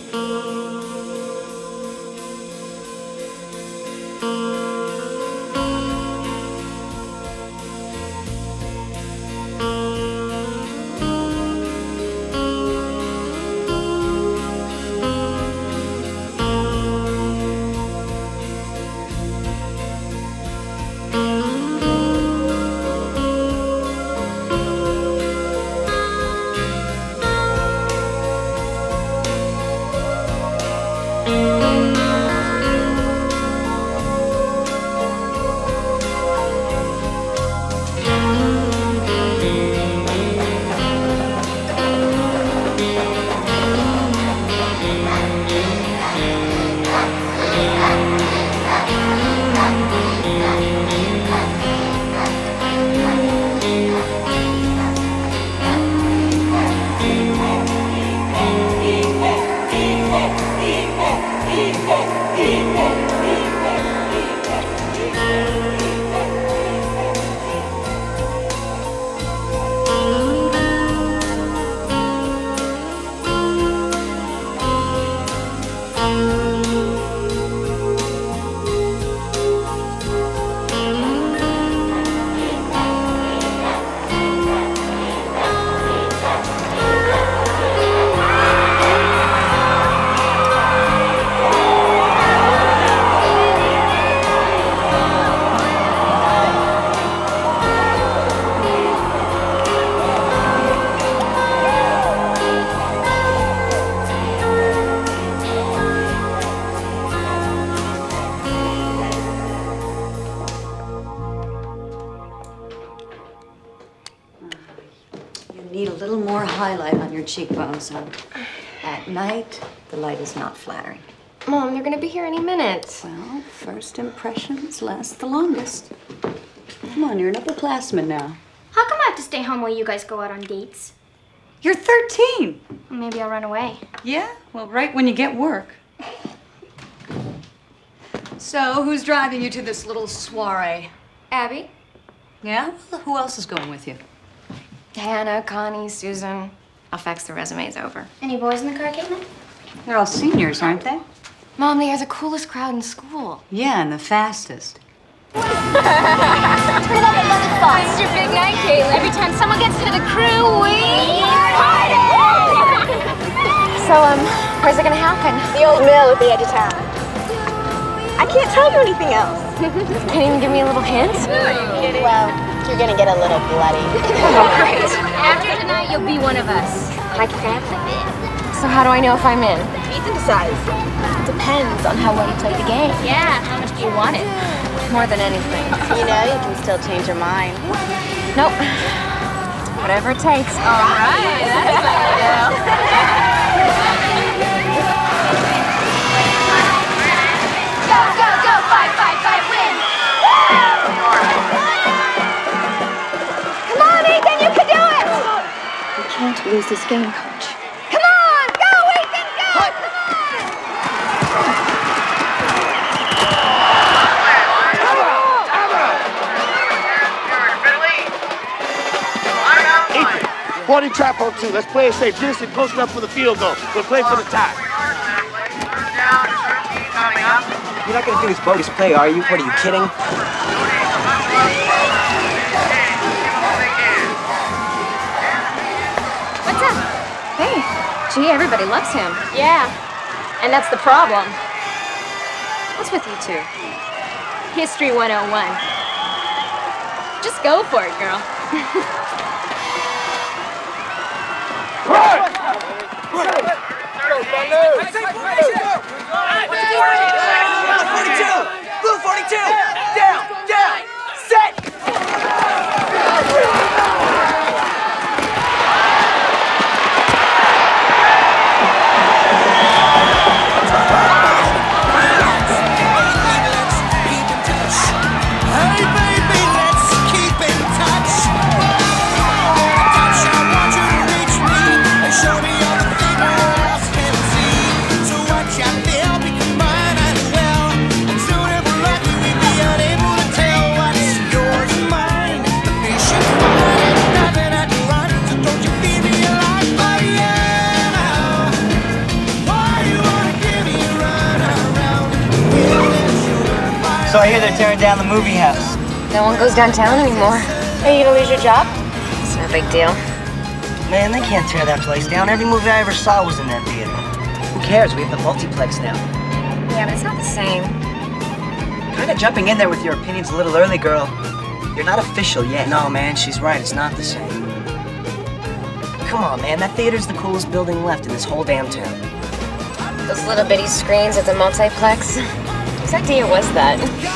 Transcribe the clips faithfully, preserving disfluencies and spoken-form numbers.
Need a little more highlight on your cheekbones, son. At night, the light is not flattering. Mom, they're gonna be here any minute. Well, first impressions last the longest. Come on, you're an upperclassman now. How come I have to stay home while you guys go out on dates? You're thirteen. Well, maybe I'll run away. Yeah? Well, right when you get work. So, who's driving you to this little soiree? Abby? Yeah? Well, who else is going with you? Hannah, Connie, Susan. I'll fax the resumes over. Any boys in the car, Caitlin? They're all seniors, aren't they? Mom, they are the coolest crowd in school. Yeah, and the fastest. Turn it up another spot. This is your big night, Caitlin. Every time someone gets to the crew, we party! So, um, where's it gonna happen? The old mill at the edge of town. I can't tell you anything else. Can you even give me a little hint? Well, you're gonna get a little bloody. Oh, great. After tonight, you'll be one of us. Like your family. So how do I know if I'm in? You can decide. Depends on how well you play the game. Yeah, how much do you want it? More than anything. You know, you can still change your mind. Nope. Whatever it takes. All right, that's Go, go, go, five, five, five, win! Come on, Ethan, you can do it! We can't lose this game, Coach. Come on, go, Ethan, go! Ethan, forty trap on two. Let's play it safe. Jensen close enough for the field goal. We'll play for the tie. You're not gonna do this bogus play, are you? What, are you kidding? What's up? Hey. Gee, everybody loves him. Yeah. And that's the problem. What's with you two? History one oh one. Just go for it, girl. forty-two! Blue forty-two! Down! Down! Set! Hey baby, let's keep in touch. Touch, I want you to reach me and show me all the things no one else can see. So what you feel, because mine as well. And soon if we're lucky, we'll be unable tearing down the movie house. No one goes downtown anymore. Are you gonna lose your job? It's no big deal. Man, they can't tear that place down. Every movie I ever saw was in that theater. Who cares? We have the multiplex now. Yeah, but it's not the same. Kind of jumping in there with your opinions a little early, girl. You're not official yet. No, man, she's right. It's not the same. Come on, man. That theater's the coolest building left in this whole damn town. Those little bitty screens at the multiplex. Whose idea was that?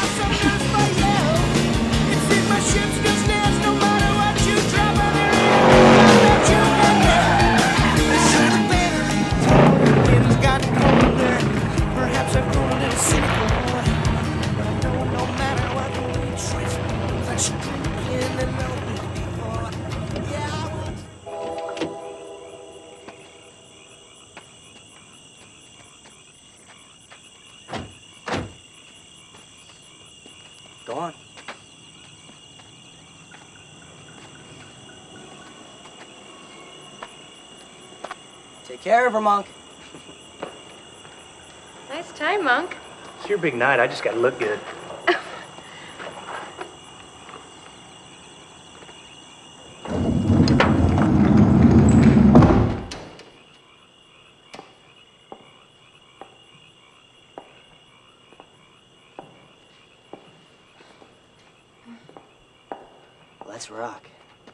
Go on. Take care of her, Monk. Nice time, Monk. It's your big night. I just gotta look good. Let's rock.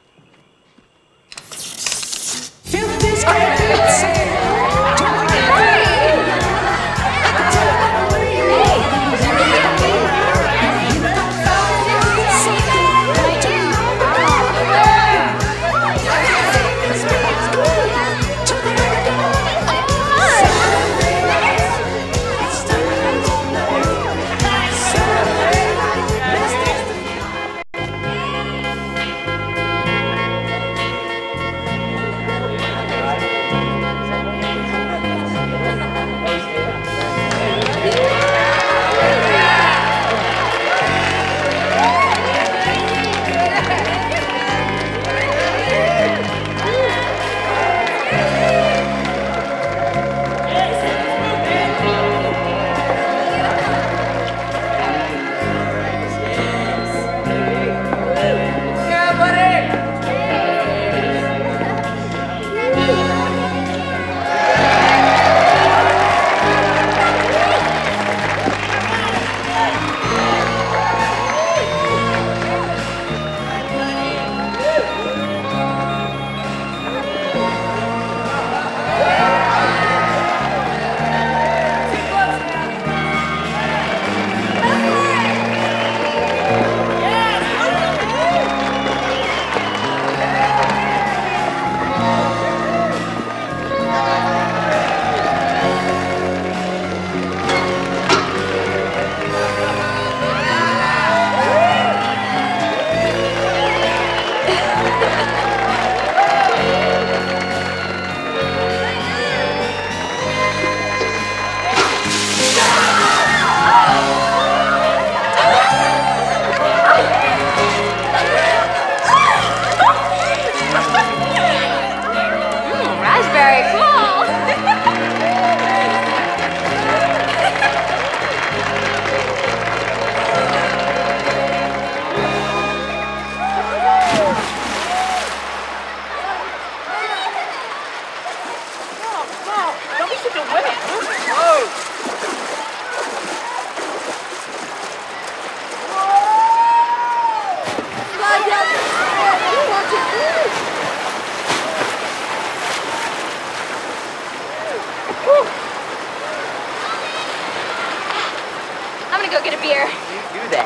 I'm gonna go get a beer. You do that.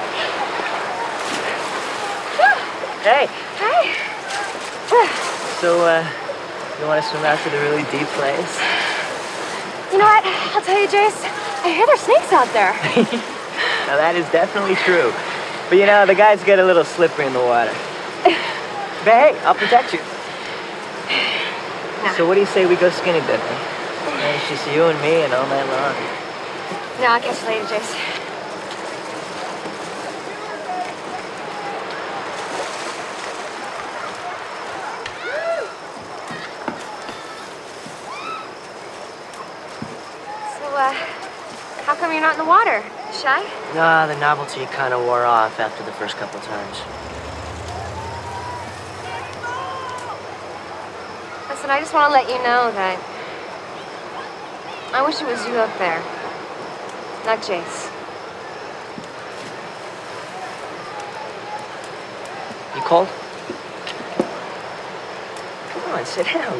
Hey. Hey. So, uh, you want to swim out to the really deep place? You know what? I'll tell you, Jace. I hear there's snakes out there. Now, that is definitely true. But, you know, the guys get a little slippery in the water. But, hey, I'll protect you. No. So what do you say we go skinny dipping? And it's just you and me and all night long. No, I'll catch you later, Jace. So, uh, how come you're not in the water? Shy? Nah, the novelty kind of wore off after the first couple times. Listen, I just want to let you know that I wish it was you up there, not Jace. You cold? Come on, sit down.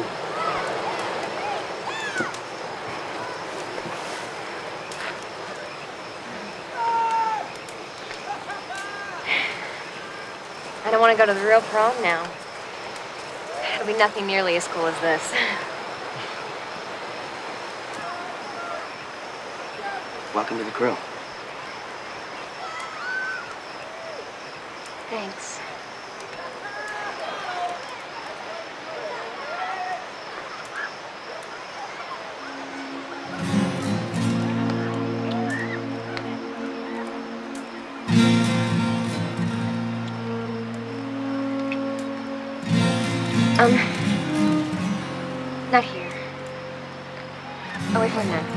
I don't want to go to the real prom now. It'll be nothing nearly as cool as this. Welcome to the crew. Thanks. Um, not here. Away from that.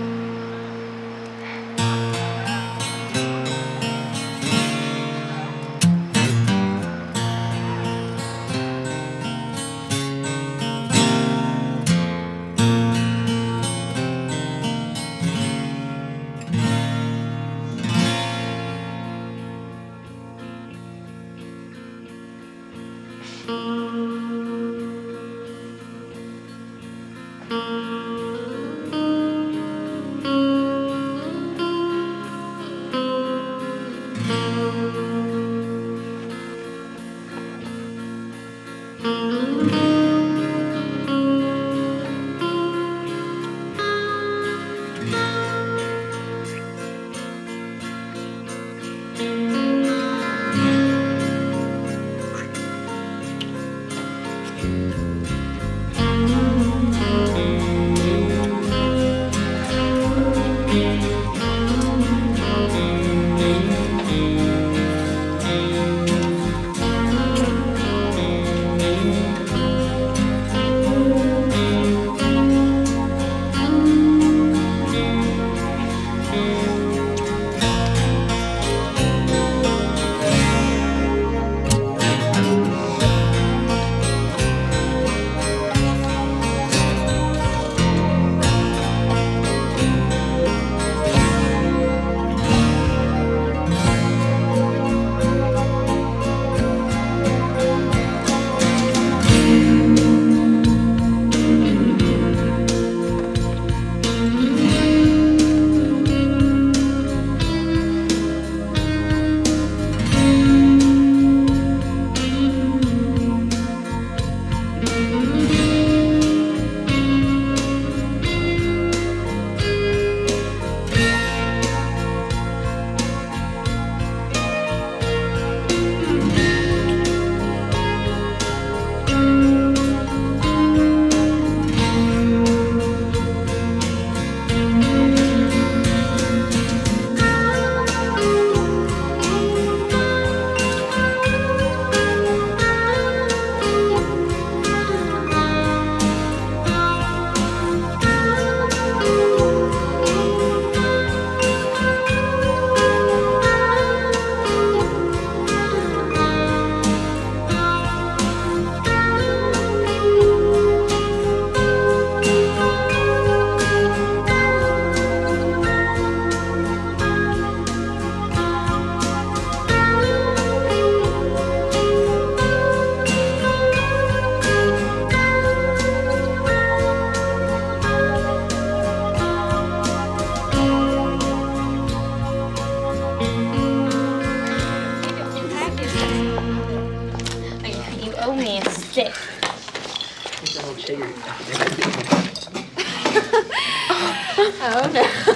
Oh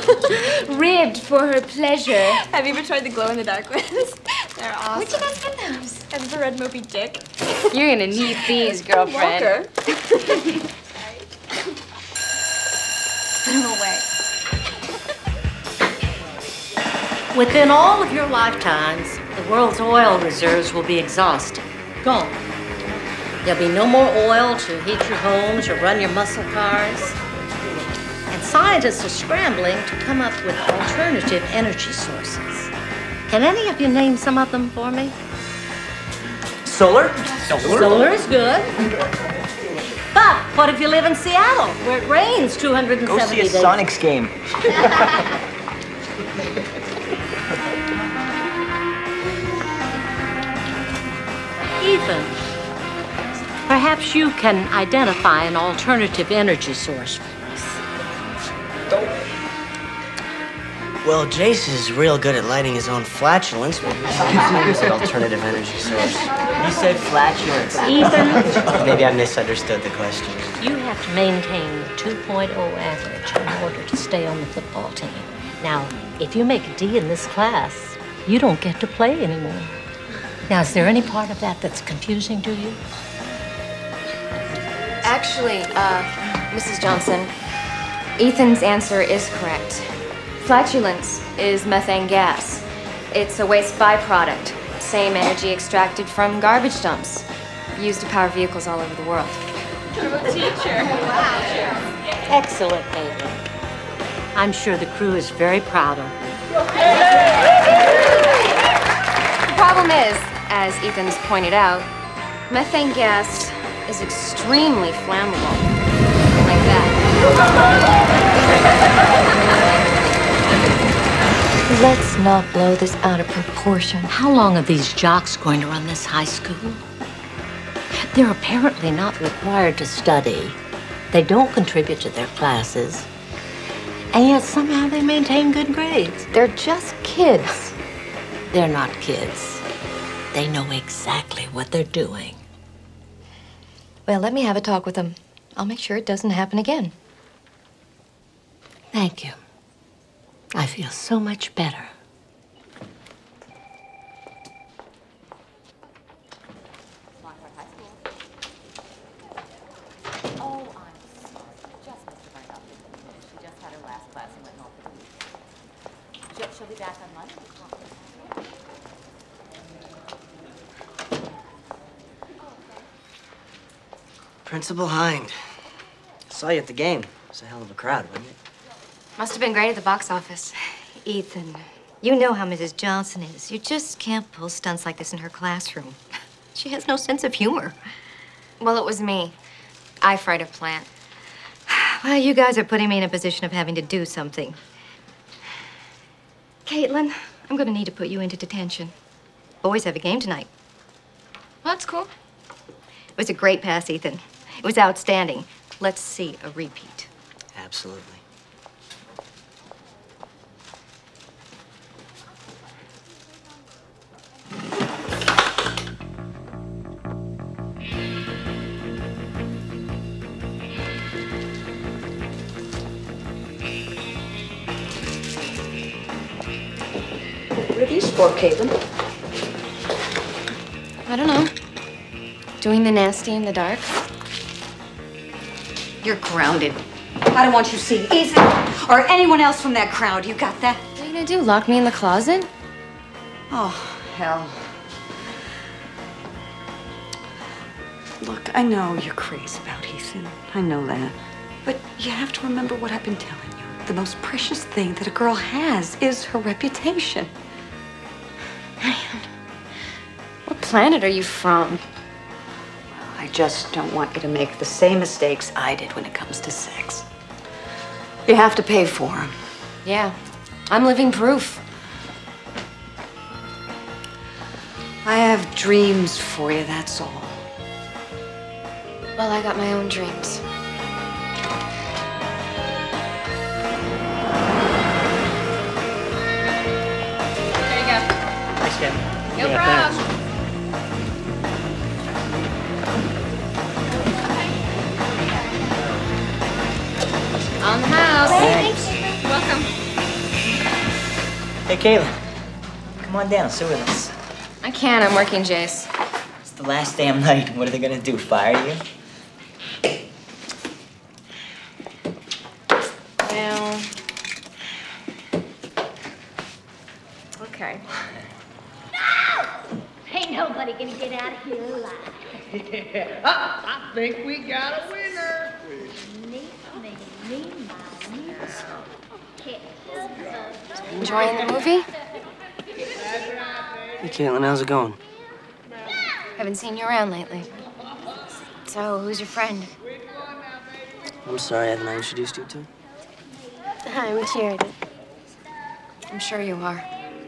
no. Ribbed for her pleasure. Have you ever tried the glow-in-the-dark ones? They're awesome. Where'd you guys get those? That's the red Moby Dick. You're gonna need these, girlfriend. Walker. Put them away. Within all of your lifetimes, the world's oil reserves will be exhausted. Gone. There'll be no more oil to heat your homes or run your muscle cars. And scientists are scrambling to come up with alternative energy sources. Can any of you name some of them for me? Solar? Solar is good. But what if you live in Seattle, where it rains two hundred seventy Go see a days? Sonics game. Ethan, perhaps you can identify an alternative energy source for us. Well, Jace is real good at lighting his own flatulence. Maybe we should use an alternative energy source. You said flatulence. Ethan, Maybe I misunderstood the question. you have to maintain the two point oh average in order to stay on the football team. Now, if you make a D in this class, you don't get to play anymore. Now, is there any part of that that's confusing to you? Actually, uh, Missus Johnson, Ethan's answer is correct. Flatulence is methane gas. It's a waste byproduct. Same energy extracted from garbage dumps, used to power vehicles all over the world. Excellent, baby. I'm sure the crew is very proud of you. The problem is, as Ethan's pointed out, methane gas is extremely flammable. Like that. Let's not blow this out of proportion. How long are these jocks going to run this high school? They're apparently not required to study. They don't contribute to their classes. And yet somehow they maintain good grades. They're just kids. They're not kids. They know exactly what they're doing. Well, let me have a talk with them. I'll make sure it doesn't happen again. Thank you. I feel so much better. She'll be back on Monday. Principal Hind. Saw you at the game. It was a hell of a crowd, wasn't it? Must have been great at the box office. Ethan, you know how Missus Johnson is. You just can't pull stunts like this in her classroom. She has no sense of humor. Well, it was me. I fried a plant. Well, you guys are putting me in a position of having to do something. Caitlin, I'm gonna need to put you into detention. Boys have a game tonight. Well, that's cool. It was a great pass, Ethan. It was outstanding. Let's see a repeat. Absolutely. What are these for, Caitlin? I don't know. Doing the nasty in the dark. You're grounded. I don't want you to see Ethan or anyone else from that crowd. You got that? What are you gonna do? Lock me in the closet? Oh, hell. Look, I know you're crazy about Ethan. I know that. But you have to remember what I've been telling you. The most precious thing that a girl has is her reputation. What planet are you from? I just don't want you to make the same mistakes I did when it comes to sex. You have to pay for them. Yeah, I'm living proof. I have dreams for you, that's all. Well, I got my own dreams. There you go. Thanks, Ken. No problem. On the house. Thanks. Welcome. Hey, Kayla. Come on down, sit with us. I can't. I'm working, Jace. It's the last damn night. What are they gonna do, fire you? Well. Okay. Ain't nobody gonna get out of here alive. Yeah, I think we got a winner. Me, me, me, my, me, Enjoying the movie? Hey, Caitlin, how's it going? Haven't seen you around lately. So, who's your friend? I'm sorry, haven't I introduced you to? I'm Charity. I'm sure you are.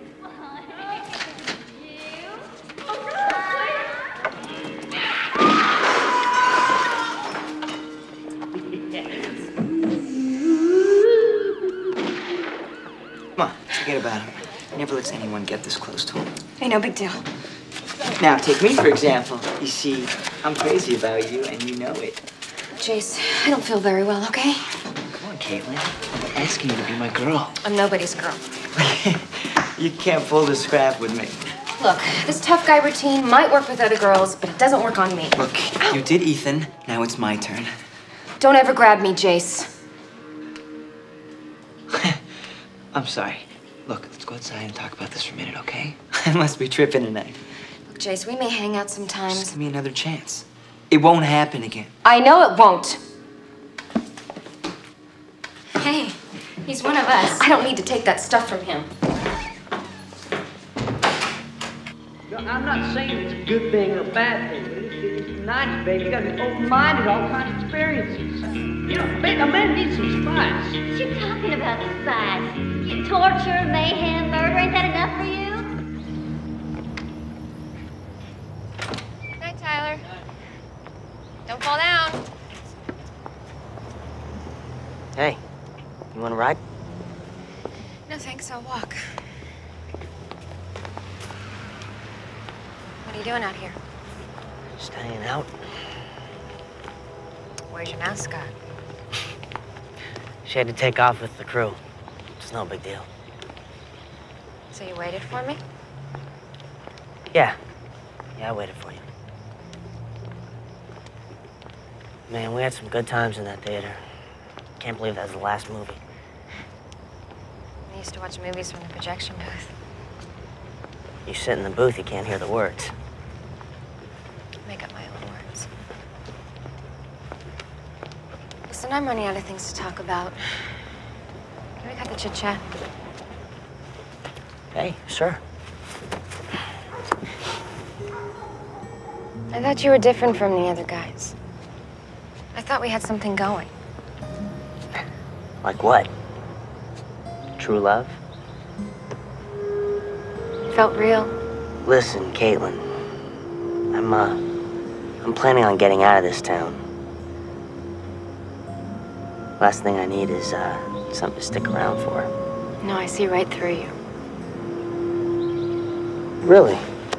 Come on, forget about him. He never lets anyone get this close to him. Hey, no big deal. Now, take me, for example. You see, I'm crazy about you, and you know it. Jace, I don't feel very well, okay? Come on, Caitlin. I'm asking you to be my girl. I'm nobody's girl. You can't pull the scrap with me. Look, this tough guy routine might work with other girls, but it doesn't work on me. Look, you did Ethan. Now it's my turn. Don't ever grab me, Jace. I'm sorry. Look, let's go outside and talk about this for a minute, okay? I must be tripping tonight. Look, Jace, we may hang out sometimes. Just give me another chance. It won't happen again. I know it won't. Hey, he's one of us. I don't need to take that stuff from him. I'm not saying it's a good thing or a bad thing, but it's, it's nice, baby. You gotta be open-minded, all kinds of experiences. You know, baby, a man needs some spice. What you talking about, spice? You torture, mayhem, murder, ain't that enough for you? Good night, Tyler. Don't fall down. Hey, you want to ride? No, thanks. I'll walk. What are you doing out here? Just hanging out. Where's your mascot? She had to take off with the crew. It's no big deal. So you waited for me? Yeah. Yeah, I waited for you. Man, we had some good times in that theater. Can't believe that was the last movie. I used to watch movies from the projection booth. You sit in the booth, you can't hear the words. Make up my own words. Listen, I'm running out of things to talk about. Can we cut the chit-chat? Hey, sure. I thought you were different from the other guys. I thought we had something going. Like what? True love? Felt real. Listen, Caitlin. I'm, uh, I'm planning on getting out of this town. Last thing I need is, uh, something to stick around for. No, I see right through you. Really?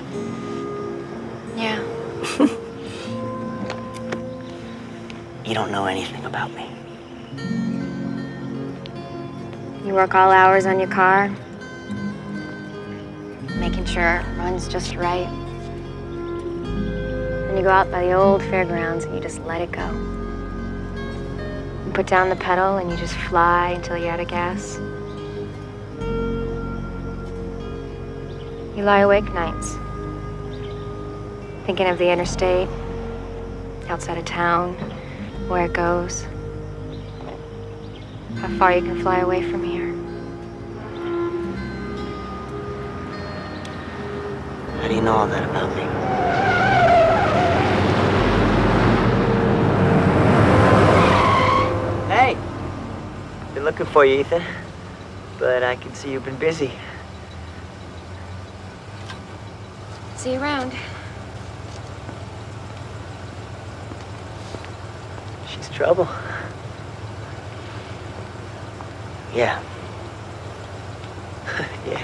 Yeah. You don't know anything about me. You work all hours on your car, making sure it runs just right. Then you go out by the old fairgrounds and you just let it go. You put down the pedal and you just fly until you're out of gas. You lie awake nights, thinking of the interstate, outside of town, where it goes, how far you can fly away from here. How do you know all that about me? Hey! Been looking for you, Ethan. But I can see you've been busy. See you around. She's trouble. Yeah. Yeah.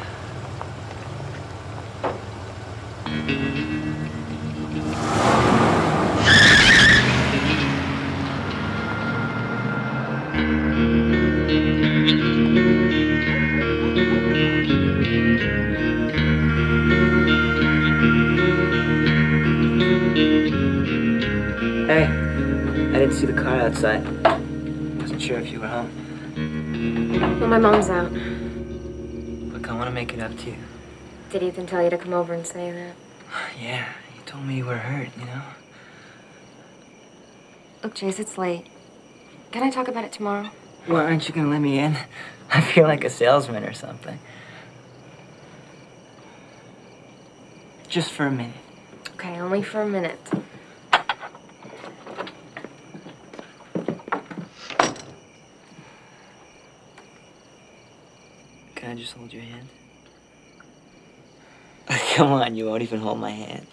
Hey, I didn't see the car outside. Wasn't sure if you were home. Well, my mom's out. Look, I want to make it up to you. Did Ethan tell you to come over and say that? Yeah, you told me you were hurt, you know? Look, Jace, it's late. Can I talk about it tomorrow? Why aren't you gonna let me in? I feel like a salesman or something. Just for a minute. Okay, only for a minute. Can I just hold your hand? Come on, you won't even hold my hand.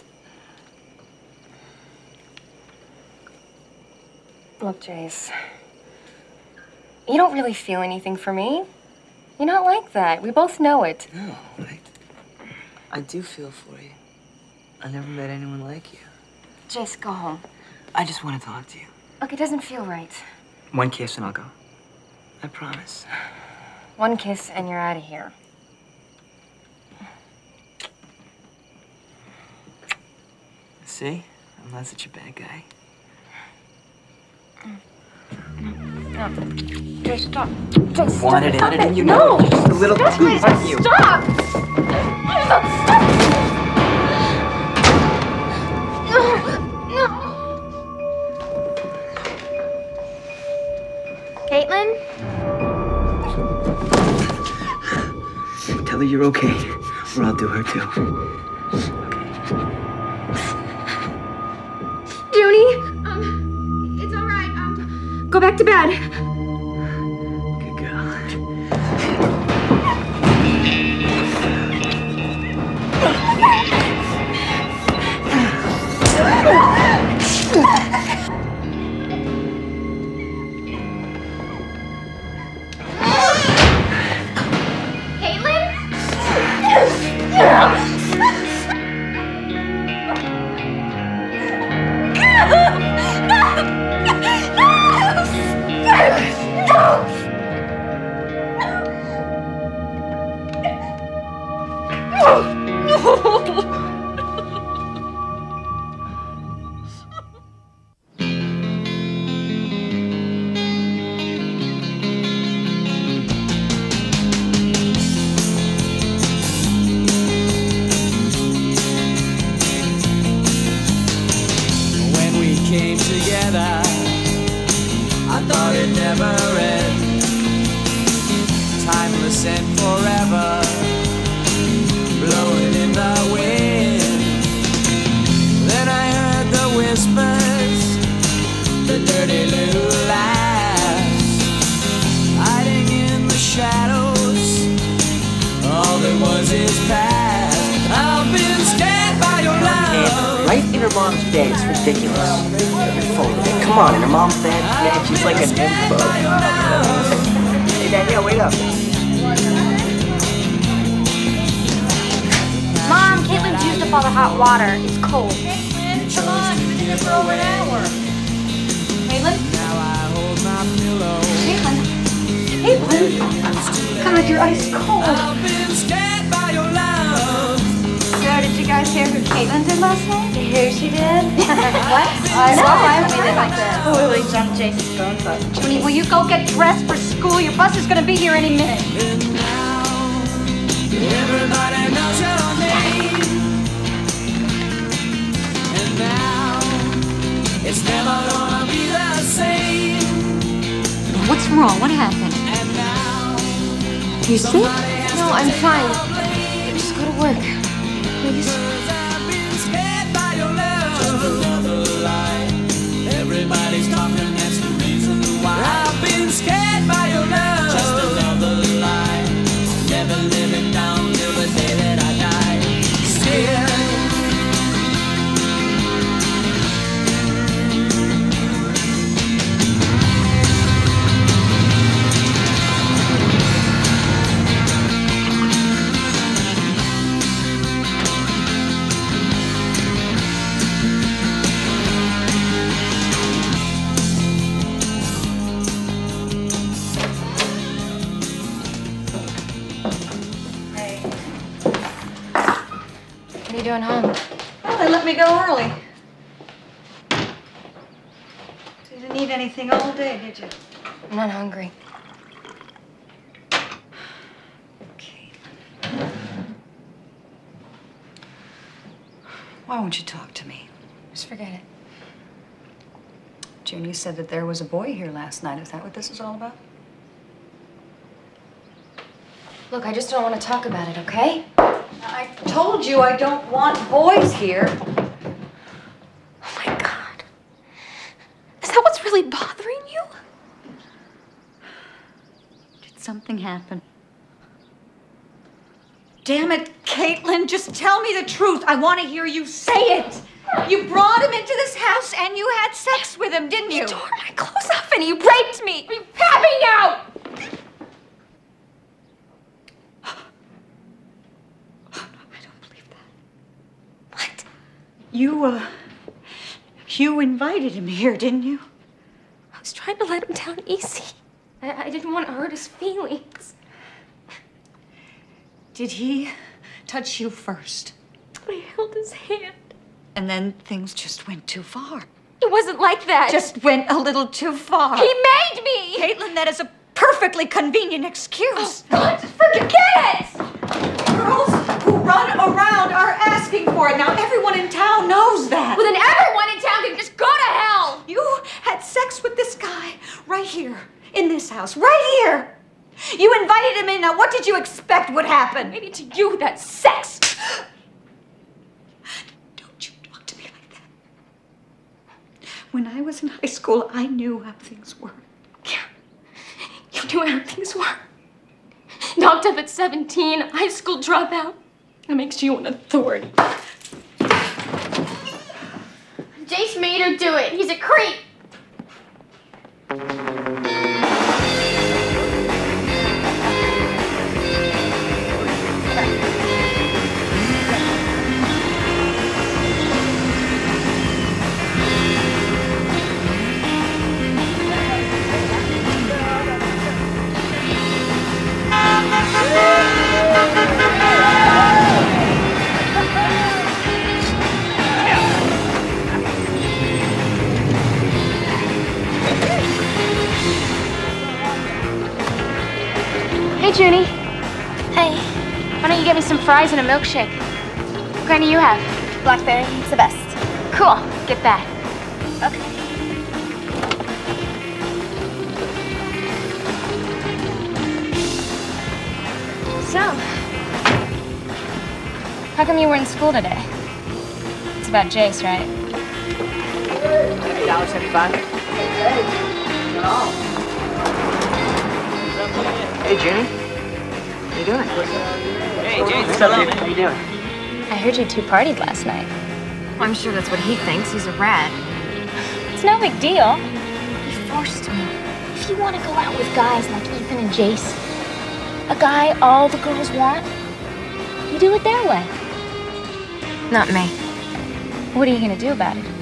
Look, Jace. You don't really feel anything for me. You're not like that. We both know it. No, I, I do feel for you. I never met anyone like you. Jace, go home. I just want to talk to you. Look, it doesn't feel right. One kiss and I'll go. I promise. One kiss and you're out of here. See? I'm not such a bad guy. No. Jace, stop. Jace, stop. Wanted it, Stop and it. you No. know, just a little Stop too it. like you. Stop. Stop. No. No. Caitlin? Tell her you're okay, or I'll do her too. Junie? Um, it's all right. Um, go back to bed. Good girl. When we came together, I thought it'd never end. Timeless and forever, blowing in the wind. Then I heard the whispers, the dirty little laughs, hiding in the shadows. All that was is past. I've been scared by your love. Right in her mom's bed, it's ridiculous. You're full of it. Come on, in her mom's bed, man, she's like a nympho. Hey, Danielle, wait up. Mom, Caitlin's used up all the hot water. It's cold. Come on, you've been here for over an hour. Caitlin? Now I hold my pillow. Caitlin? Caitlin? God, your ice cold. I've been scared by your love. So, did you guys hear who Caitlin did last night? Here she did. What? I know, I made it like that. Oh, we jumped Jason's phone book. Junie, will you go get dressed for school? Your bus is gonna be here any minute. And now everybody knows your name. And now it's never gonna be the same. What's wrong? What happened? And now You sick? No, I'm fine. Just go to work. Please. I've been scared by your love. Just another lie. Everybody's talking, that's the reason why. I've been scared by your love. Just another lie. Never live it down till the day that I die. Scared. What are you doing home? Well, they let me go early. You didn't eat anything all day, did you? I'm not hungry. Why won't you talk to me? Just forget it. Junie said that there was a boy here last night. Is that what this is all about? Look, I just don't want to talk about it, okay? I told you I don't want boys here. Oh my God. Is that what's really bothering you? Did something happen? Damn it, Caitlin, just tell me the truth. I want to hear you say it. You brought him into this house and you had sex with him, didn't you? You tore my clothes off and you raped me. You have me now! You, uh, you invited him here, didn't you? I was trying to let him down easy. I, I didn't want to hurt his feelings. Did he touch you first? I held his hand. And then things just went too far. It wasn't like that. Just went a little too far. He made me! Caitlin, that is a perfectly convenient excuse. Oh, God, just forget it! Girls who run around are asking for it. Now, everyone in town knows that. Well, then everyone in town can just go to hell! You had sex with this guy right here, in this house, right here. You invited him in. Now, what did you expect would happen? Maybe to you, that's sex. Don't you talk to me like that. When I was in high school, I knew how things were. Yeah, you knew how things were. Knocked up at seventeen, high school dropout. That makes you an authority. Jace made her do it. He's a creep. Hey, Junie. Hey. Why don't you get me some fries and a milkshake? What kind do you have? Blackberry. It's the best. Cool. Get that. Okay. So, how come you were in school today? It's about Jace, right? one dollar seventy-five. Hey, Junie. How you doing? Hey, James. What's up, dude? How you doing? I heard you two partied last night. Well, I'm sure that's what he thinks. He's a rat. It's no big deal. He forced me. If you want to go out with guys like Ethan and Jace, a guy all the girls want, you do it their way. Not me. What are you going to do about it?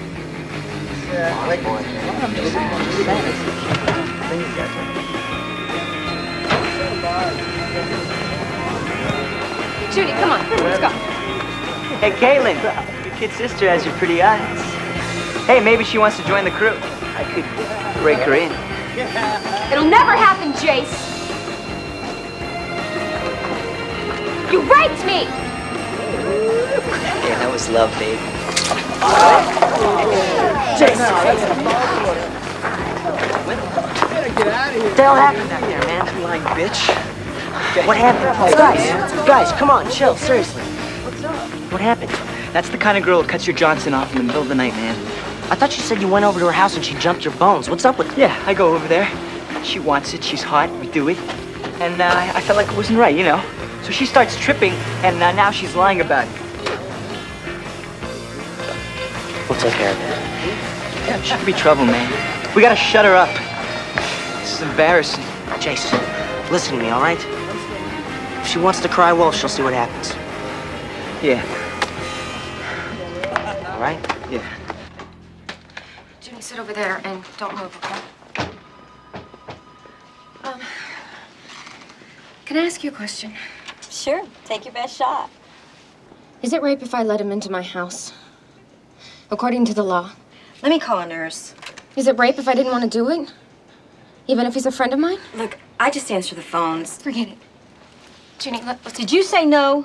Judy, come on. Let's go. Hey, Caitlin. Your kid sister has your pretty eyes. Hey, maybe she wants to join the crew. I could break her in. It'll never happen, Jace. You raped me! Yeah, that was love, babe. What the hell happened back there, man? You lying bitch. What happened? Hey, guys, guys, come on, chill, seriously. What happened? That's the kind of girl who cuts your Johnson off in the middle of the night, man. I thought you said you went over to her house and she jumped your bones. What's up with it? Yeah, I go over there. She wants it, she's hot, we do it. And uh, I felt like it wasn't right, you know? So she starts tripping, and uh, now she's lying about it. We'll take care of it. Yeah, she could be trouble, man. We gotta shut her up. This is embarrassing. Jason, listen to me, all right? If she wants to cry wolf, she'll see what happens. Yeah. All right? Yeah. Junie, sit over there and don't move, okay? Um, can I ask you a question? Sure. Take your best shot. Is it rape if I let him into my house? According to the law. Let me call a nurse. Is it rape if I didn't want to do it? Even if he's a friend of mine? Look, I just answer the phones. Forget it. Junie, let, let's... Did you say no?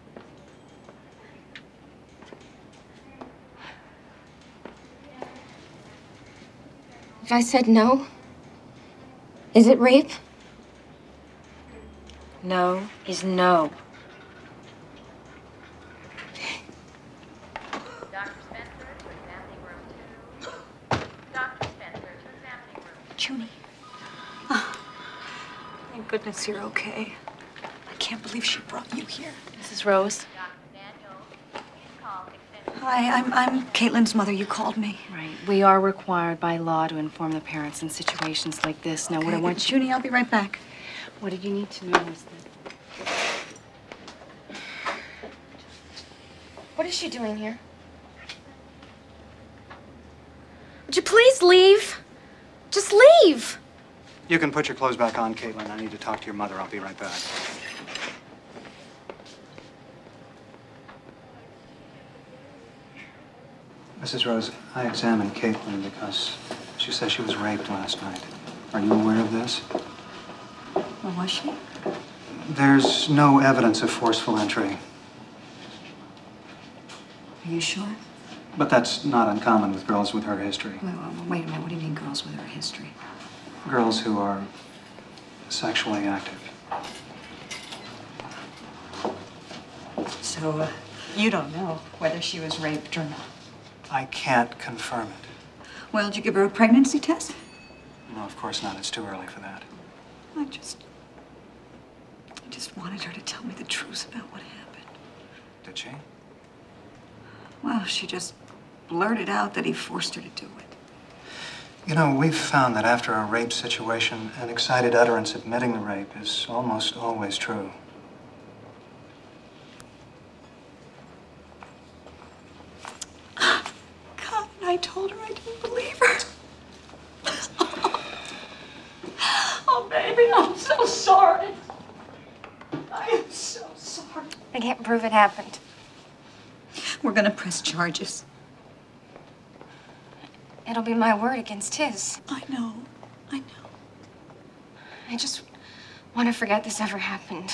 If I said no, is it rape? No is no. Junie. Oh, thank goodness you're okay. I can't believe she brought you here. Missus Rose. Hi, I'm I'm Caitlin's mother. You called me. Right. We are required by law to inform the parents in situations like this. Now, Okay, what I want you... Junie, I'll be right back. What did you need to know is that... What is she doing here? Would you please leave? Just leave! You can put your clothes back on, Caitlin. I need to talk to your mother. I'll be right back. Missus Rose, I examined Caitlin because she says she was raped last night. Are you aware of this? Well, was she? There's no evidence of forceful entry, Are you sure? but that's not uncommon with girls with her history. Wait, wait, wait a minute. What do you mean girls with her history? Girls who are sexually active. So, uh, you don't know whether she was raped or not. I can't confirm it. Well, did you give her a pregnancy test? No, of course not. It's too early for that. I just... I just wanted her to tell me the truth about what happened. Did she? Well, she just blurted out that he forced her to do it. You know, we've found that after a rape situation, an excited utterance admitting the rape is almost always true. God, and I told her I didn't believe her. Oh, baby, I'm so sorry. I am so sorry. I can't prove it happened. We're gonna press charges. It'll be my word against his. I know. I know. I just want to forget this ever happened.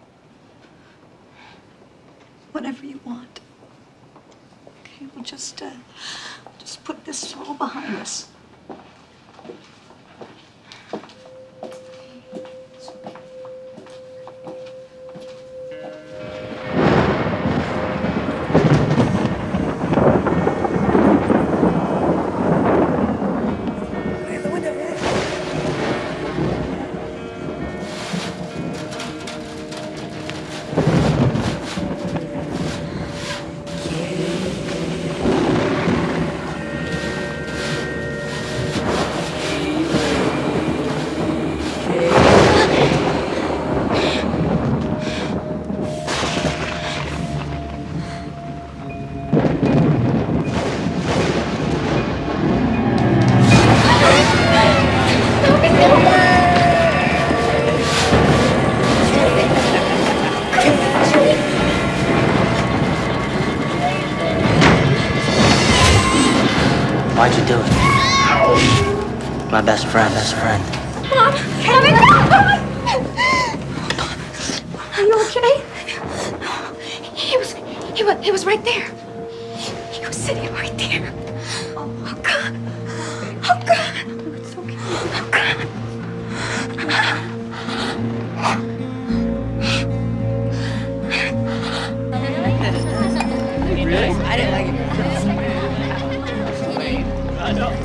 Whatever you want. Okay, we'll just, uh, just put this all behind us. Why'd you do it? My best friend, best friend. Mom! Kevin! Are you okay? He was, he was, he was right there. He was sitting right there. Oh, God. Oh, God. It's okay. Oh, God. Really? I didn't like it. I know.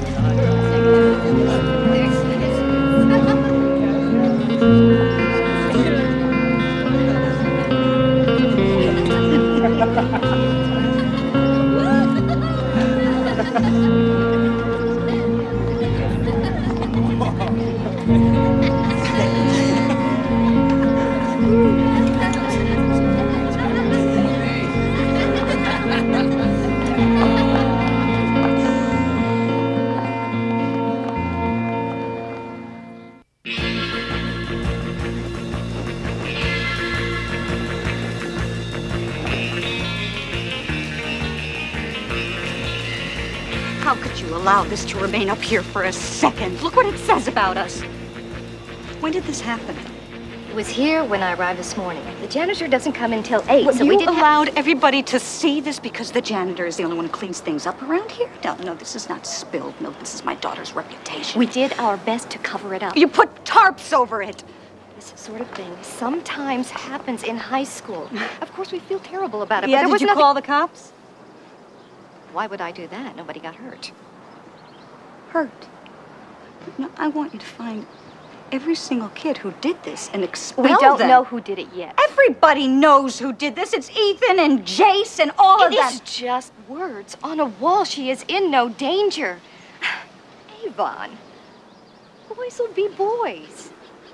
How could you allow this to remain up here for a second? Look what it says about us. When did this happen? It was here when I arrived this morning. The janitor doesn't come until eight, Well, so you we didn't have... allowed everybody to see this because the janitor is the only one who cleans things up around here? No, no, this is not spilled milk. This is my daughter's reputation. We did our best to cover it up. You put tarps over it. This sort of thing sometimes happens in high school. Of course, we feel terrible about it, Yeah, but there did was you nothing... call the cops? Why would I do that? Nobody got hurt. Hurt. No, I want you to find every single kid who did this and expel them. We don't know who did it yet. Everybody knows who did this. It's Ethan and Jace and all of It them. is just words on a wall. She is in no danger. Avon, boys will be boys.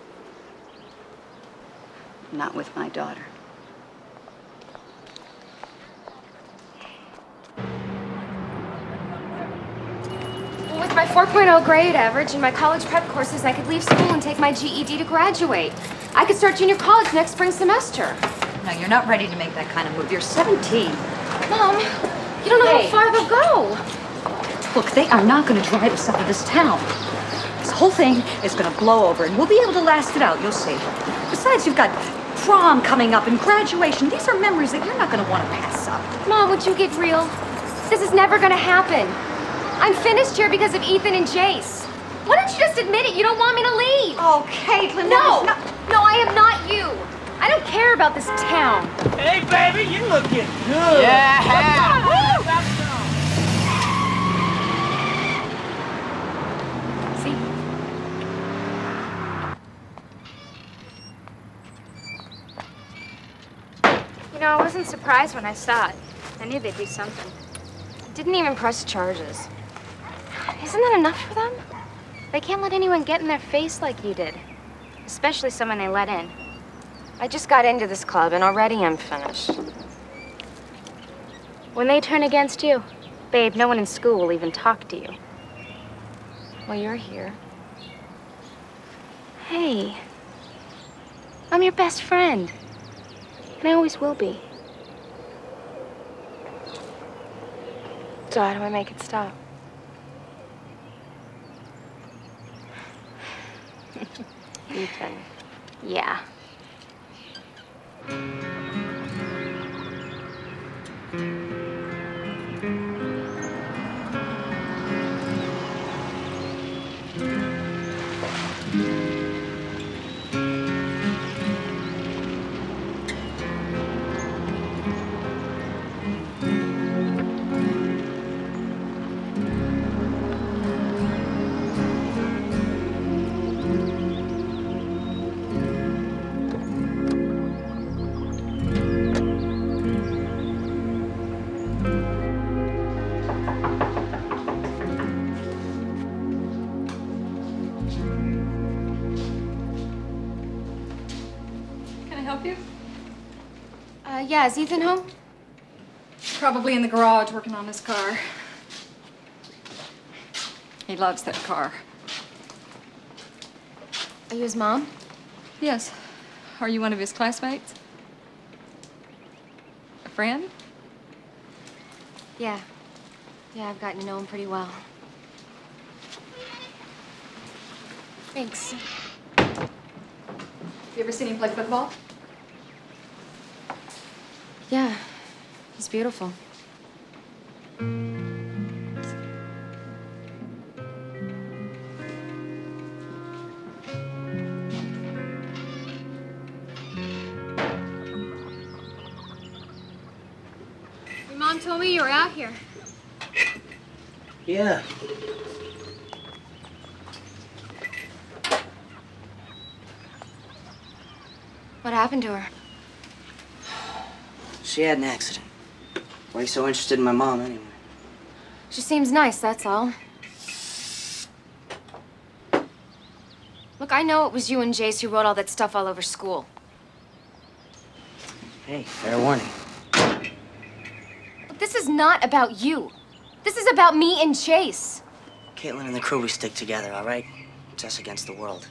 Not with my daughter. With my four point oh grade average and my college prep courses, I could leave school and take my G E D to graduate. I could start junior college next spring semester. No, you're not ready to make that kind of move. You're seventeen. Mom, you don't know Hey. how far they'll go. Look, they are not going to drive us out of this town. This whole thing is going to blow over, and we'll be able to last it out. You'll see. Besides, you've got prom coming up and graduation. These are memories that you're not going to want to pass up. Mom, would you get real? This is never gonna happen. I'm finished here because of Ethan and Jace. Why don't you just admit it? You don't want me to leave. Oh, Caitlin, no, that no, I am not you. I don't care about this town. Hey, baby, you looking good. Yeah. See? You know, I wasn't surprised when I saw it. I knew they'd do something. Didn't even press charges. Isn't that enough for them? They can't let anyone get in their face like you did. Especially someone they let in. I just got into this club and already I'm finished. When they turn against you, babe, no one in school will even talk to you. Well, you're here. Hey, I'm your best friend. And I always will be. So how do I make it stop? Ethan. Yeah. Help you? Uh, yeah, is Ethan home? Probably in the garage working on his car. He loves that car. Are you his mom? Yes. Are you one of his classmates? A friend? Yeah. Yeah, I've gotten to know him pretty well. Thanks. Have you ever seen him play football? Yeah, he's beautiful. Your mom told me you were out here. Yeah. What happened to her? She had an accident. Why are you so interested in my mom, anyway? She seems nice, that's all. Look, I know it was you and Jace who wrote all that stuff all over school. Hey, fair warning. Look, this is not about you. This is about me and Chase. Caitlin and the crew, we stick together, all right? It's us against the world.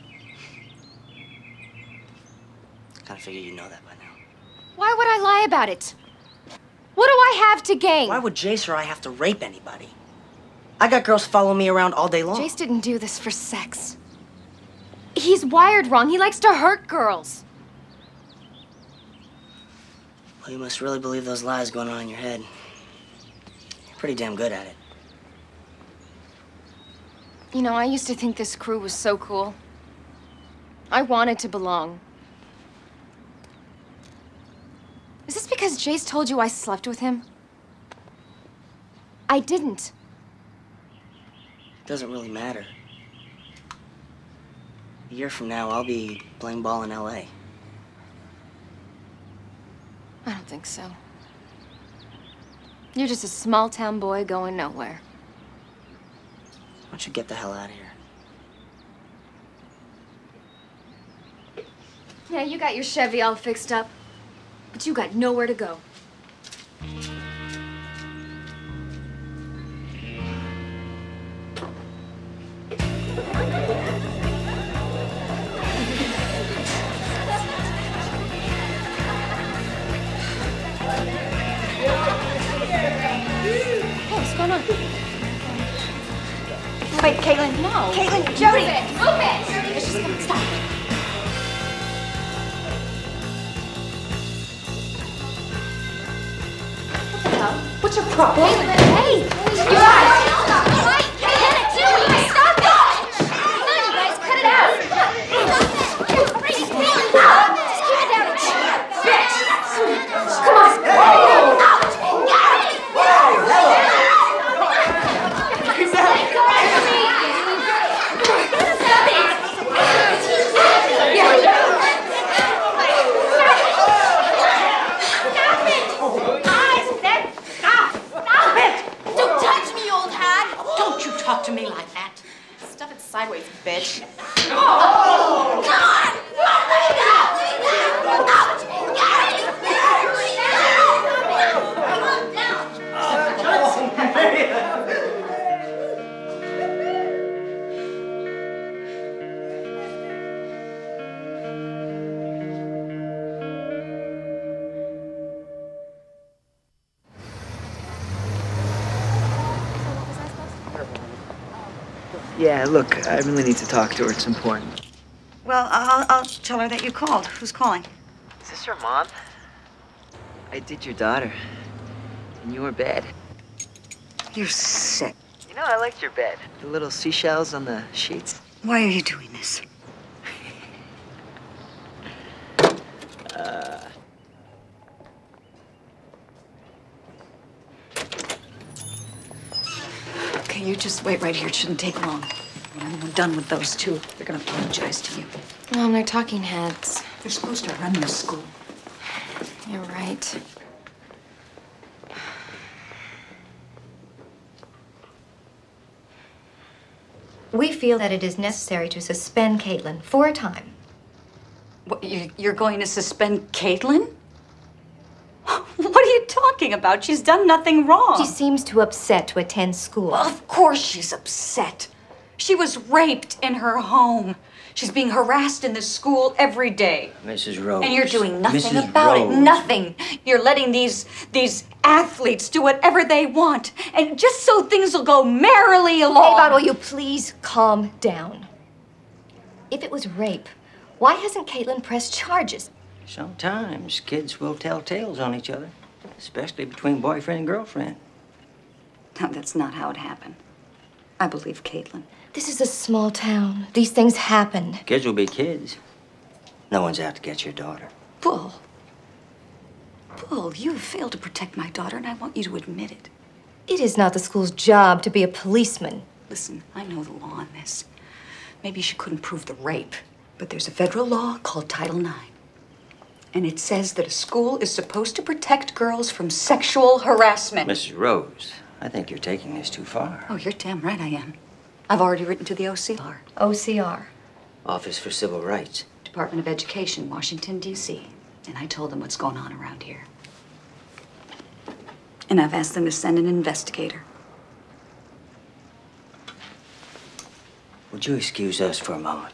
Kinda figured you'd know that by now. Why would I lie about it? What do I have to gain? Why would Jace or I have to rape anybody? I got girls following me around all day long. Jace didn't do this for sex. He's wired wrong. He likes to hurt girls. Well, you must really believe those lies going on in your head. You're pretty damn good at it. You know, I used to think this crew was so cool. I wanted to belong. because Jace told you I slept with him? I didn't. Doesn't really matter. A year from now, I'll be playing ball in L A. I don't think so. You're just a small town boy going nowhere. Why don't you get the hell out of here? Yeah, you got your Chevy all fixed up, but you got nowhere to go. Wait, Caitlin. No. Caitlin, Jody. Move it. Move it. Jody, it's just gonna stop. What the hell? What's your problem? Caitlin, hey. You guys. All right. Get it too. You guys stop it. Come on, you guys, cut it out. Stop it. Just keep it down. Bitch. Come on. Whoa. Talk to me like that. Stuff it sideways, bitch. Oh! Come on! Yeah, look, I really need to talk to her. It's important. Well, I'll, I'll tell her that you called. Who's calling? Is this your mom? I did your daughter in your bed. You're sick. You know, I liked your bed. The little seashells on the sheets. Why are you doing this? uh... Okay, you just wait right here. It shouldn't take long. When I'm done with those two, they're gonna apologize to you. Mom, they're talking heads. They're supposed to run this school. You're right. We feel that it is necessary to suspend Caitlin for a time. What, you- you're going to suspend Caitlin? What are you talking about? She's done nothing wrong. She seems too upset to attend school. Well, of course she's upset. She was raped in her home. She's being harassed in this school every day. Missus Rose. And you're doing nothing Missus about Rose. it. Nothing. You're letting these these athletes do whatever they want. And just so things will go merrily along. Avon, will you please calm down? If it was rape, why hasn't Caitlin pressed charges? Sometimes kids will tell tales on each other, especially between boyfriend and girlfriend. No, that's not how it happened. I believe Caitlin. This is a small town. These things happen. Kids will be kids. No one's out to get your daughter. Bull. Bull, you have failed to protect my daughter, and I want you to admit it. It is not the school's job to be a policeman. Listen, I know the law on this. Maybe she couldn't prove the rape, but there's a federal law called Title nine. And it says that a school is supposed to protect girls from sexual harassment. Missus Rose, I think you're taking this too far. Oh, you're damn right I am. I've already written to the O C R. O C R. Office for Civil Rights. Department of Education, Washington, D C And I told them what's going on around here. And I've asked them to send an investigator. Would you excuse us for a moment?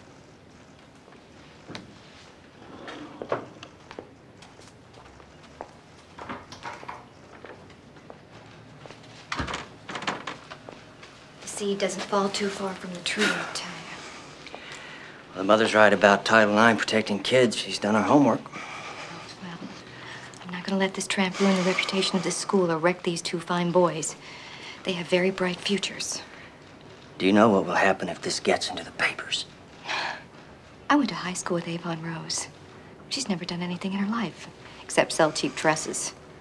The seed doesn't fall too far from the tree, I tell you. Well, the mother's right about Title nine protecting kids. She's done her homework. Well, I'm not going to let this tramp ruin the reputation of this school or wreck these two fine boys. They have very bright futures. Do you know what will happen if this gets into the papers? I went to high school with Avon Rose. She's never done anything in her life except sell cheap dresses.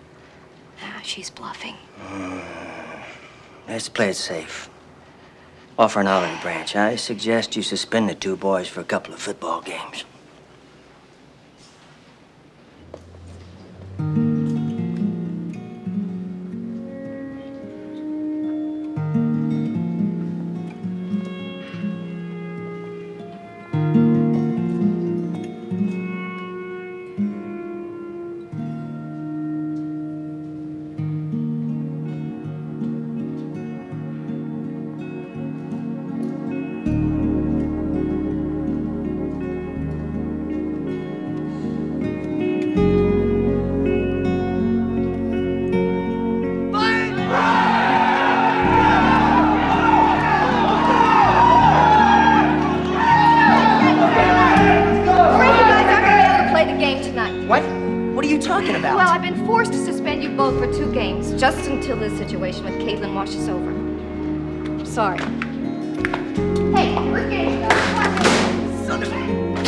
Ah, she's bluffing. Mm. Let's play it safe. Offer an olive branch. I suggest you suspend the two boys for a couple of football games. Just until this situation with Caitlin washes over. Sorry. Hey, we're getting Son of a...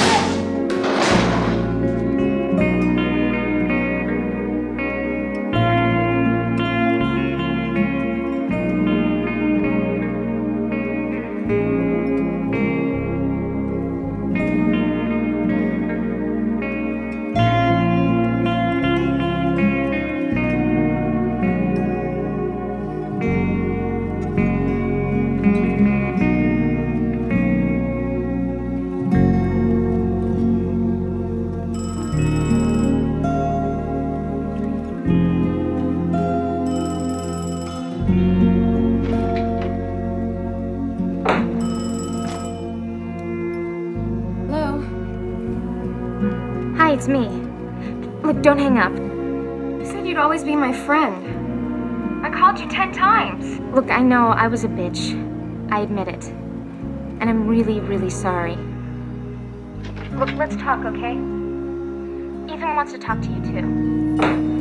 It's me. Look, don't hang up. You said you'd always be my friend. I called you ten times. Look, I know I was a bitch. I admit it. And I'm really, really sorry. Look, let's talk, okay? Ethan wants to talk to you too.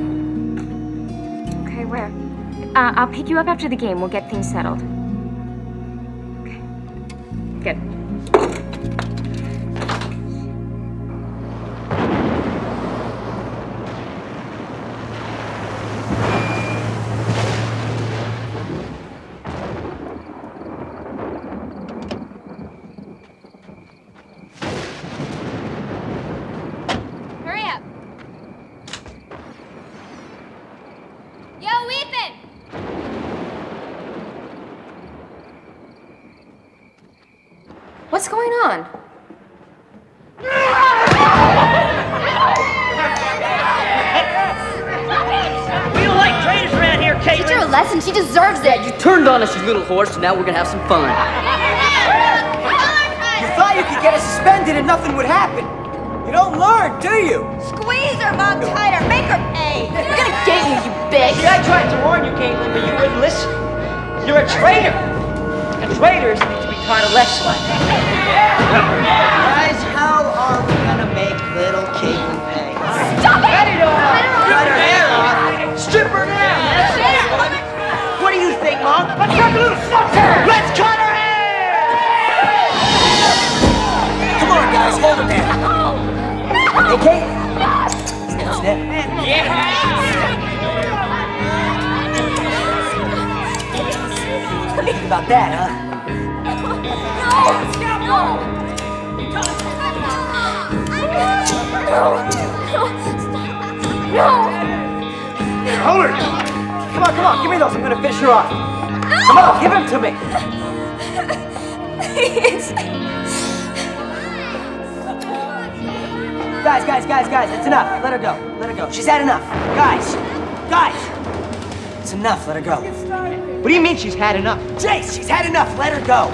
Okay, where? Uh, I'll pick you up after the game. We'll get things settled. Okay. Good. What's going on? We don't like traitors around here, Caitlin. Teach her a lesson. She deserves it. You turned on us, you little horse, so now we're gonna have some fun. You thought you could get us suspended and nothing would happen. You don't learn, do you? Squeeze her, Mom, tighter. Make her pay. We're gonna get you, you bitch. See, I tried to warn you, Caitlin, but you wouldn't listen. You're a traitor. And traitors need to be taught a lesson. Guys, how are we gonna make little Caitlin pay? Stop it! Cut it off! Cut her hair off! Strip her down! What do you think, Mom? Let's cut the little fuck hair! Let's cut her hair! Come on, guys, hold her down. Hey, Kate. Snip, snip. Yeah! Think about that, huh? No! Hold her! Come on, come on, give me those. I'm gonna finish her off. Come on, give them to me. Please. Guys, guys, guys, guys, it's enough. Let her go. Let her go. She's had enough. Guys, guys, it's enough. Let her go. What do you mean she's had enough? Jace, she's had enough. Let her go.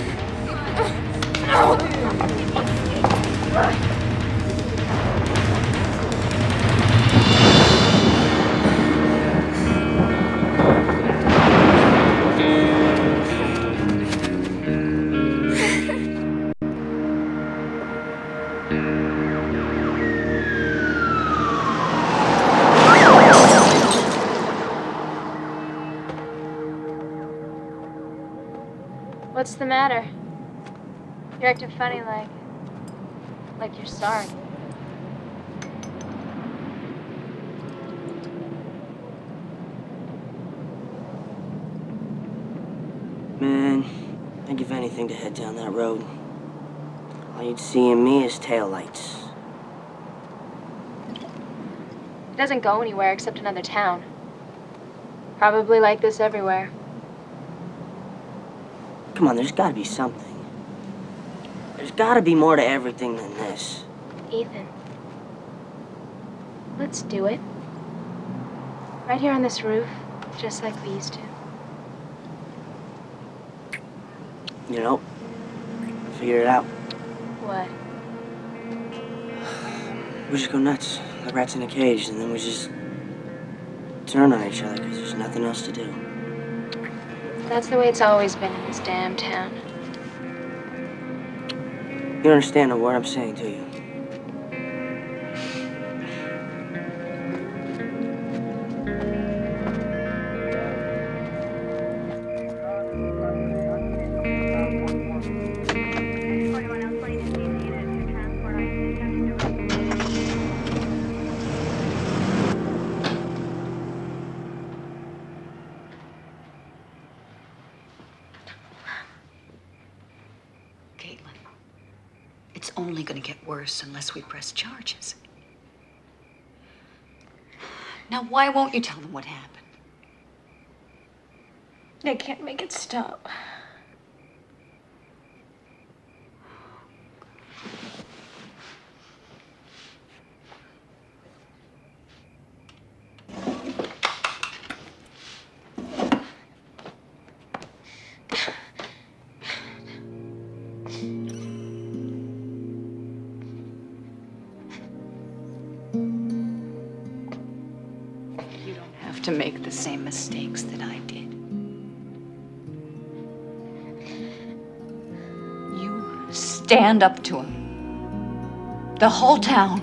What's the matter? You're acting funny like... like you're sorry. anything to head down that road. All you'd see in me is taillights. It doesn't go anywhere except another town. Probably like this everywhere. Come on, there's gotta be something. There's gotta be more to everything than this. Ethan. Let's do it. Right here on this roof, just like we used to. You know, I figured it out. What? We just go nuts, like rats in a cage, and then we just turn on each other because there's nothing else to do. That's the way it's always been in this damn town. You don't understand a word I'm saying, do you? It's only going to get worse unless we press charges. Now, why won't you tell them what happened? I can't make it stop. To make the same mistakes that I did. You stand up to him. The whole town.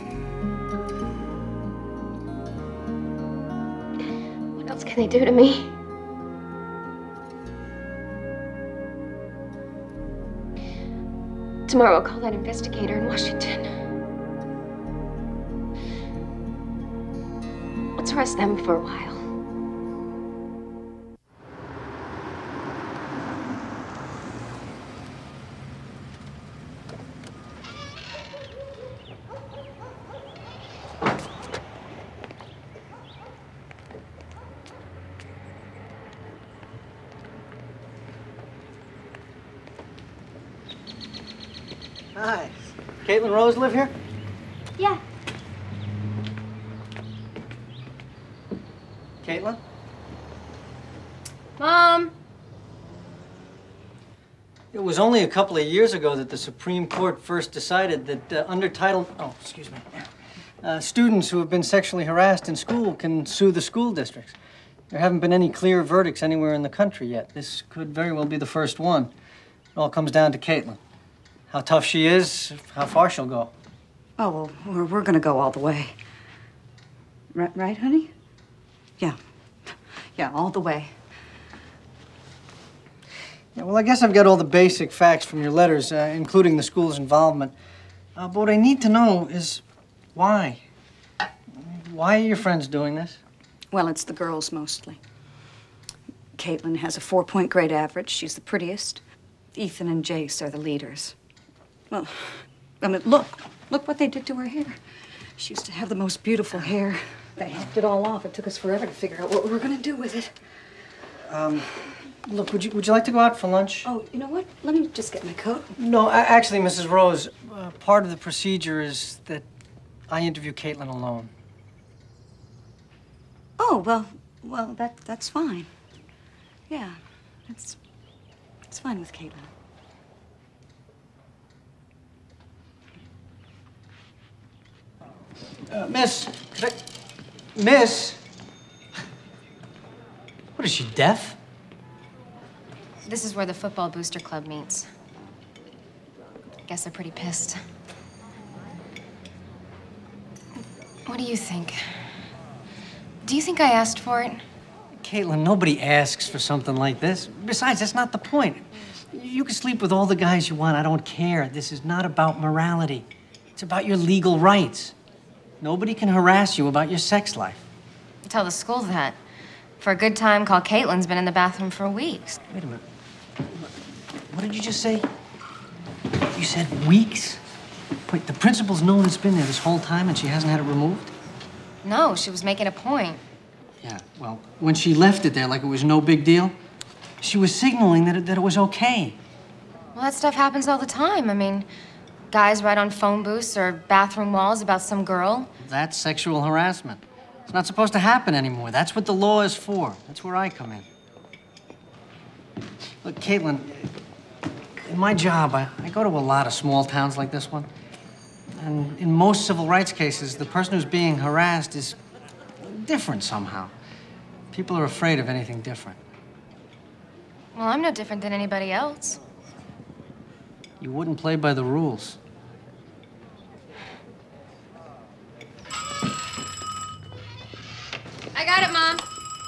What else can they do to me? Tomorrow I'll call that investigator in Washington. Let's arrest them for a while. Hi. Caitlin Rose live here? Yeah. Caitlin? Mom! It was only a couple of years ago that the Supreme Court first decided that uh, under Title... Oh, excuse me. Uh, students who have been sexually harassed in school can sue the school districts. There haven't been any clear verdicts anywhere in the country yet. This could very well be the first one. It all comes down to Caitlin. How tough she is, how far she'll go. Oh, well, we're, we're gonna go all the way. Right, right, honey? Yeah. Yeah, all the way. Yeah, well, I guess I've got all the basic facts from your letters, uh, including the school's involvement. Uh, but what I need to know is why? Why are your friends doing this? Well, it's the girls mostly. Caitlin has a four-point grade average. She's the prettiest. Ethan and Jace are the leaders. Well, I mean, look. Look what they did to her hair. She used to have the most beautiful hair. They hacked it all off. It took us forever to figure out what we were going to do with it. Um, look, would you, would you like to go out for lunch? Oh, you know what? Let me just get my coat. No, I, actually, Missus Rose, uh, part of the procedure is that I interview Caitlin alone. Oh, well, well, that, that's fine. Yeah, it's, it's fine with Caitlin. Uh, miss, could I... Miss? What is she, deaf? This is where the football booster club meets. Guess they're pretty pissed. What do you think? Do you think I asked for it? Caitlin, nobody asks for something like this. Besides, that's not the point. You can sleep with all the guys you want. I don't care. This is not about morality. It's about your legal rights. Nobody can harass you about your sex life. Tell the school that. For a good time, call Caitlin's been in the bathroom for weeks. Wait a minute. What did you just say? You said weeks? Wait, the principal's known it's been there this whole time and she hasn't had it removed? No, she was making a point. Yeah, well, when she left it there like it was no big deal, she was signaling that it, that it was okay. Well, that stuff happens all the time. I mean, guys write on phone booths or bathroom walls about some girl. That's sexual harassment. It's not supposed to happen anymore. That's what the law is for. That's where I come in. Look, Caitlin, in my job, I, I go to a lot of small towns like this one. And in most civil rights cases, the person who's being harassed is different somehow. People are afraid of anything different. Well, I'm no different than anybody else. You wouldn't play by the rules. I got it, Mom.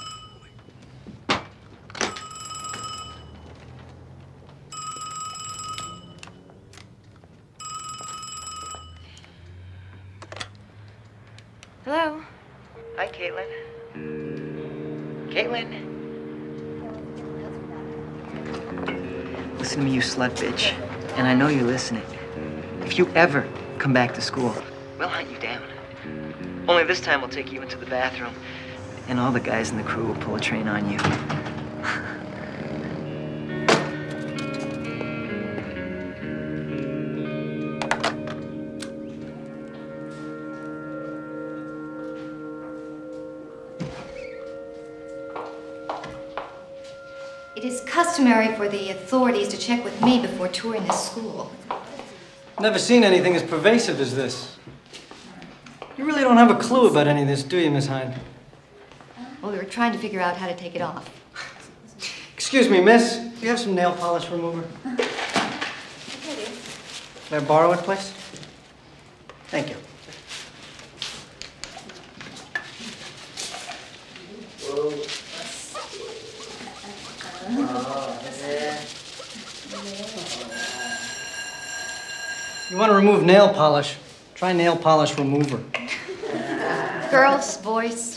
Hello? Hi, Caitlin. Caitlin? Listen to me, you slut bitch. And I know you're listening. If you ever come back to school, we'll hunt you down. Only this time we'll take you into the bathroom, and all the guys in the crew will pull a train on you. It is customary for the authorities to check with me before touring this school. Never seen anything as pervasive as this. You really don't have a clue about any of this, do you, Miss Hyde? Well, we were trying to figure out how to take it off. Excuse me, miss. Do you have some nail polish remover? Can I borrow it, please? Thank you. You want to remove nail polish? Try nail polish remover. Girls, boys.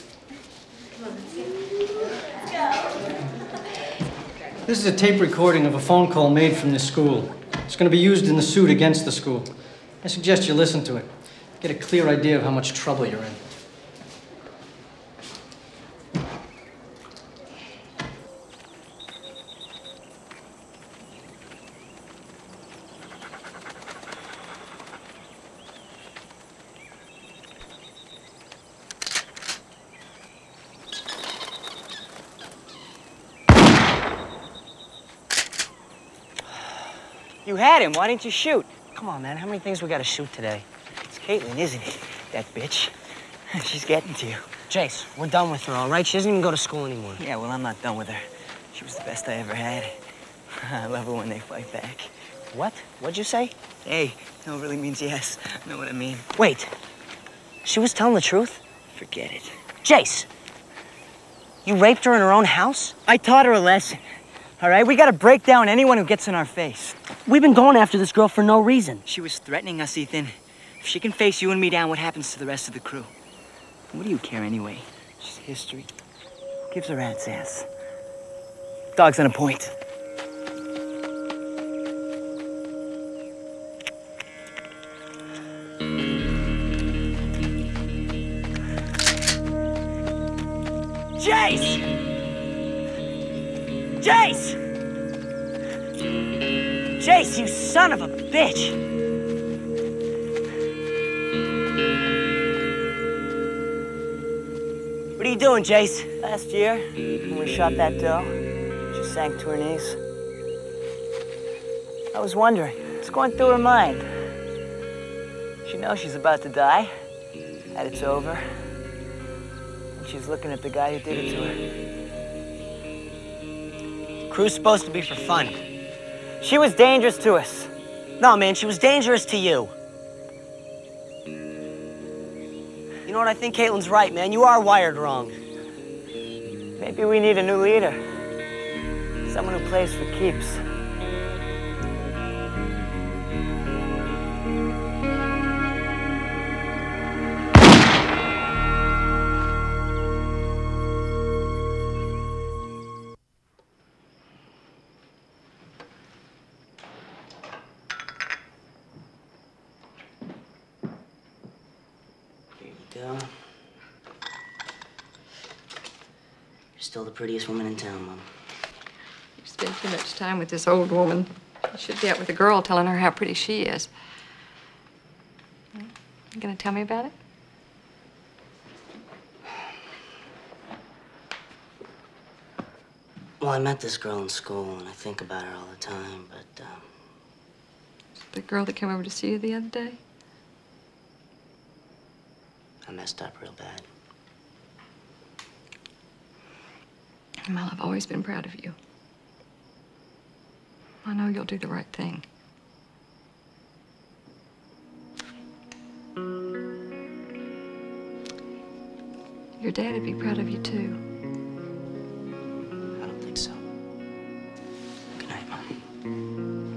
This is a tape recording of a phone call made from this school. It's going to be used in the suit against the school. I suggest you listen to it. Get a clear idea of how much trouble you're in. You had him. Why didn't you shoot? Come on, man. How many things we gotta shoot today? It's Caitlin, isn't it? That bitch. She's getting to you. Jace, we're done with her, all right? She doesn't even go to school anymore. Yeah, well, I'm not done with her. She was the best I ever had. I love her when they fight back. What? What'd you say? Hey, no really means yes. Know what I mean? Wait. She was telling the truth? Forget it. Jace! You raped her in her own house? I taught her a lesson. All right, we gotta break down anyone who gets in our face. We've been going after this girl for no reason. She was threatening us, Ethan. If she can face you and me down, what happens to the rest of the crew? What do you care anyway? She's history. Who gives a rat's ass? Dog's on a point. Jace! Jace! Jace, you son of a bitch! What are you doing, Jace? Last year, when we shot that doe, she sank to her knees. I was wondering, what's going through her mind? She knows she's about to die, that it's over, and she's looking at the guy who did it to her. Crew's supposed to be for fun. She was dangerous to us. No, man, she was dangerous to you. You know what? I think Caitlin's right, man. You are wired wrong. Maybe we need a new leader. Someone who plays for keeps. go. You're still the prettiest woman in town, Mom. You spend too much time with this old woman. You should be out with a girl telling her how pretty she is. You gonna tell me about it? Well, I met this girl in school, and I think about her all the time, but, um... The girl that came over to see you the other day? I messed up real bad. Well, I've always been proud of you. I know you'll do the right thing. Your dad would be proud of you, too. I don't think so. Good night, Mom.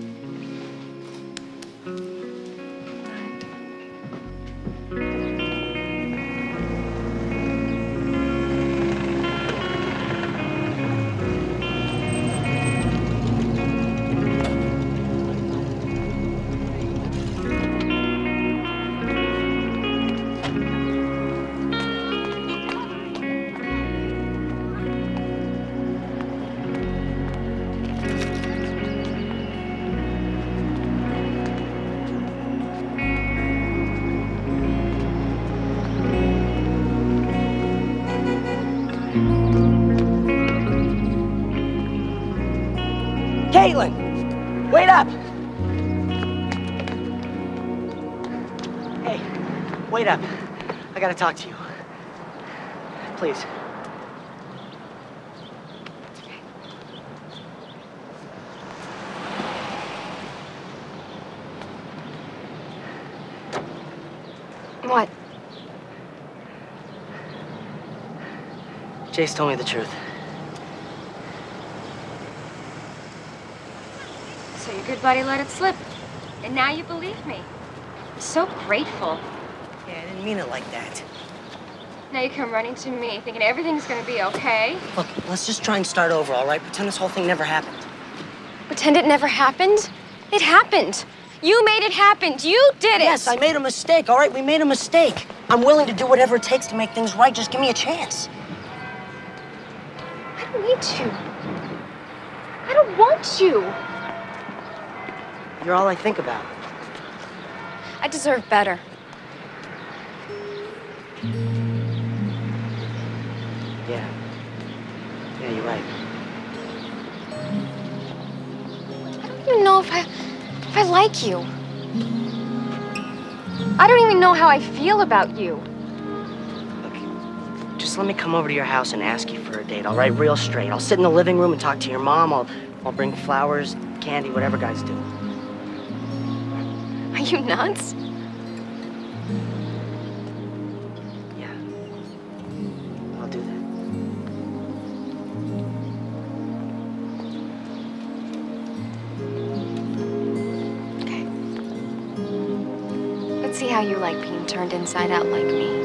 Caitlin! Wait up! Hey, wait up. I gotta talk to you. Please. What? Jace told me the truth. So your good buddy let it slip. And now you believe me. I'm so grateful. Yeah, I didn't mean it like that. Now you come running to me thinking everything's gonna be okay. Look, let's just try and start over, all right? Pretend this whole thing never happened. Pretend it never happened? It happened. You made it happen. You did it. Yes, I made a mistake, all right? We made a mistake. I'm willing to do whatever it takes to make things right. Just give me a chance. I don't need you. I don't want you. You're all I think about. I deserve better. Yeah. Yeah, you're right. I don't even know if I, if I like you. I don't even know how I feel about you. Just let me come over to your house and ask you for a date, all right? Real straight. I'll sit in the living room and talk to your mom. I'll, I'll bring flowers, candy, whatever guys do. Are you nuts? Yeah. I'll do that. Okay. Let's see how you like being turned inside out like me.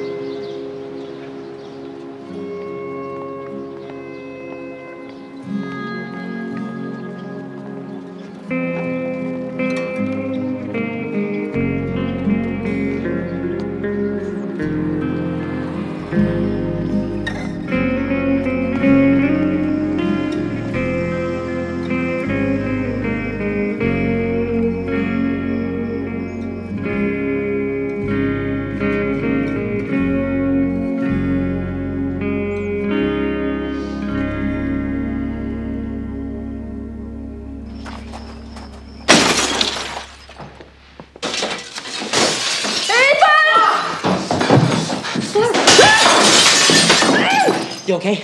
You okay?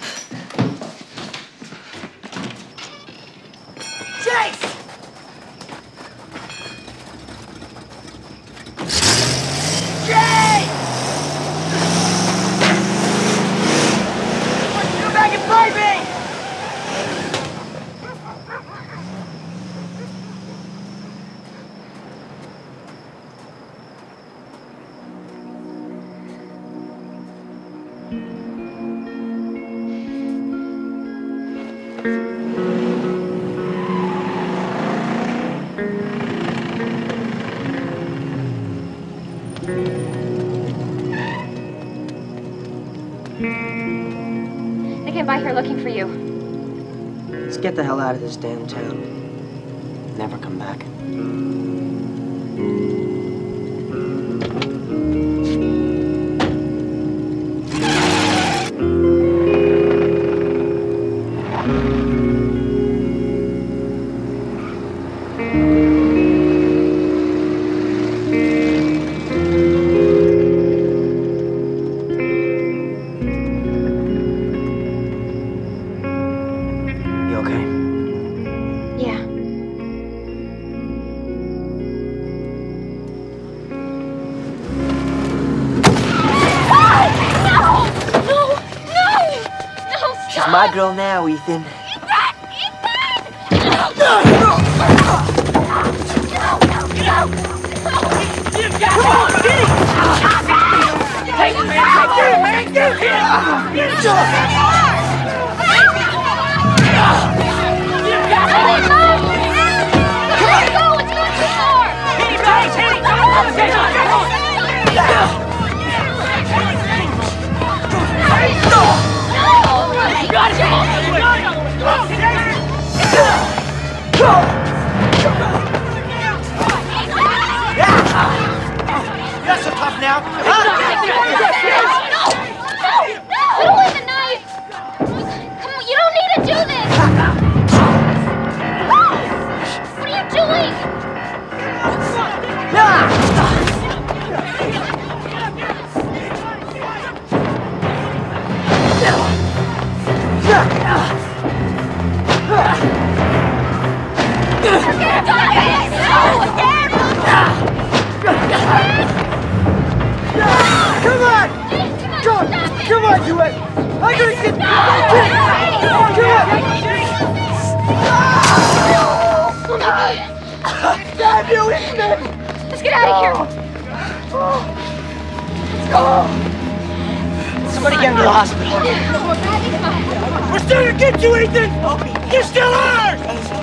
Jace! Jace! Come back and fight me! by here looking for you. Let's get the hell out of this damn town. Never come back. My girl now, Ethan. You're so tough now. No! No! Don't leave the knife! Come on, you don't need to do this! What are you doing? Come on! Come on! Come on, do it! I'm gonna get... Damn you, Ethan! Let's get out of here! Let's go! Somebody get him to the hospital. We're still gonna get you, Ethan! You still are!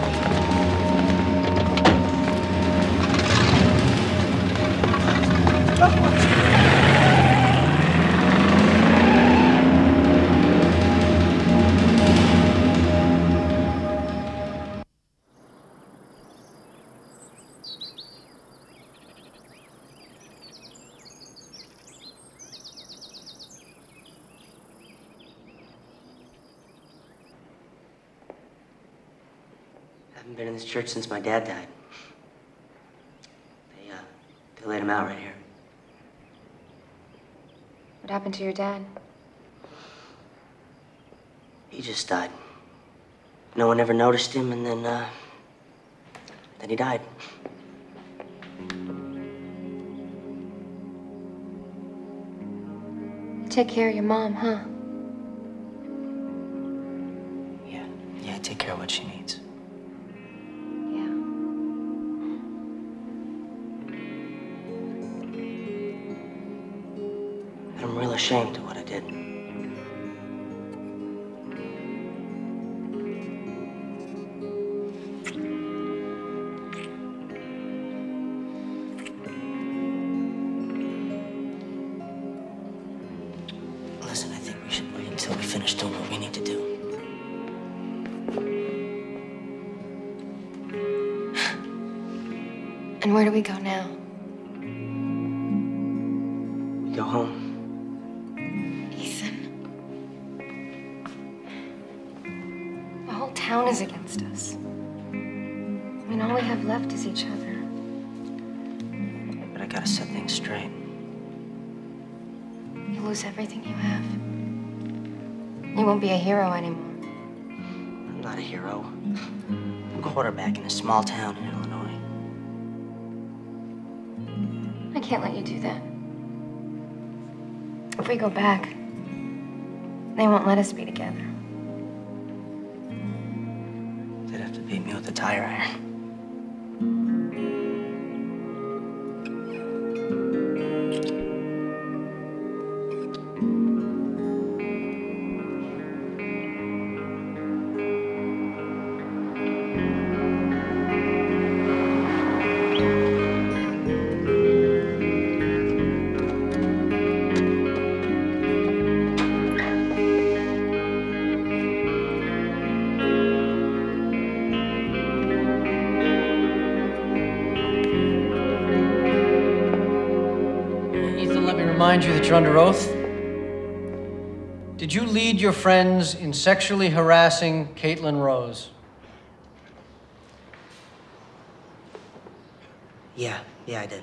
I haven't been in this church since my dad died. They, uh, they laid him out right here. What happened to your dad? He just died. No one ever noticed him, and then, uh, then he died. Take care of your mom, huh? Yeah, yeah, take care of what she needs. I'm real ashamed of what I did. Listen, I think we should wait until we finish doing what we need to do. And where do we go now? Go home. The whole town is against us. I mean, all we have left is each other. But I gotta set things straight. You lose everything you have. You won't be a hero anymore. I'm not a hero. I'm quarterback in a small town in Illinois. I can't let you do that. If we go back, they won't let us be together. They'd have to beat me with a tire iron. remind you that you're under oath. Did you lead your friends in sexually harassing Caitlin Rose? Yeah, yeah, I did.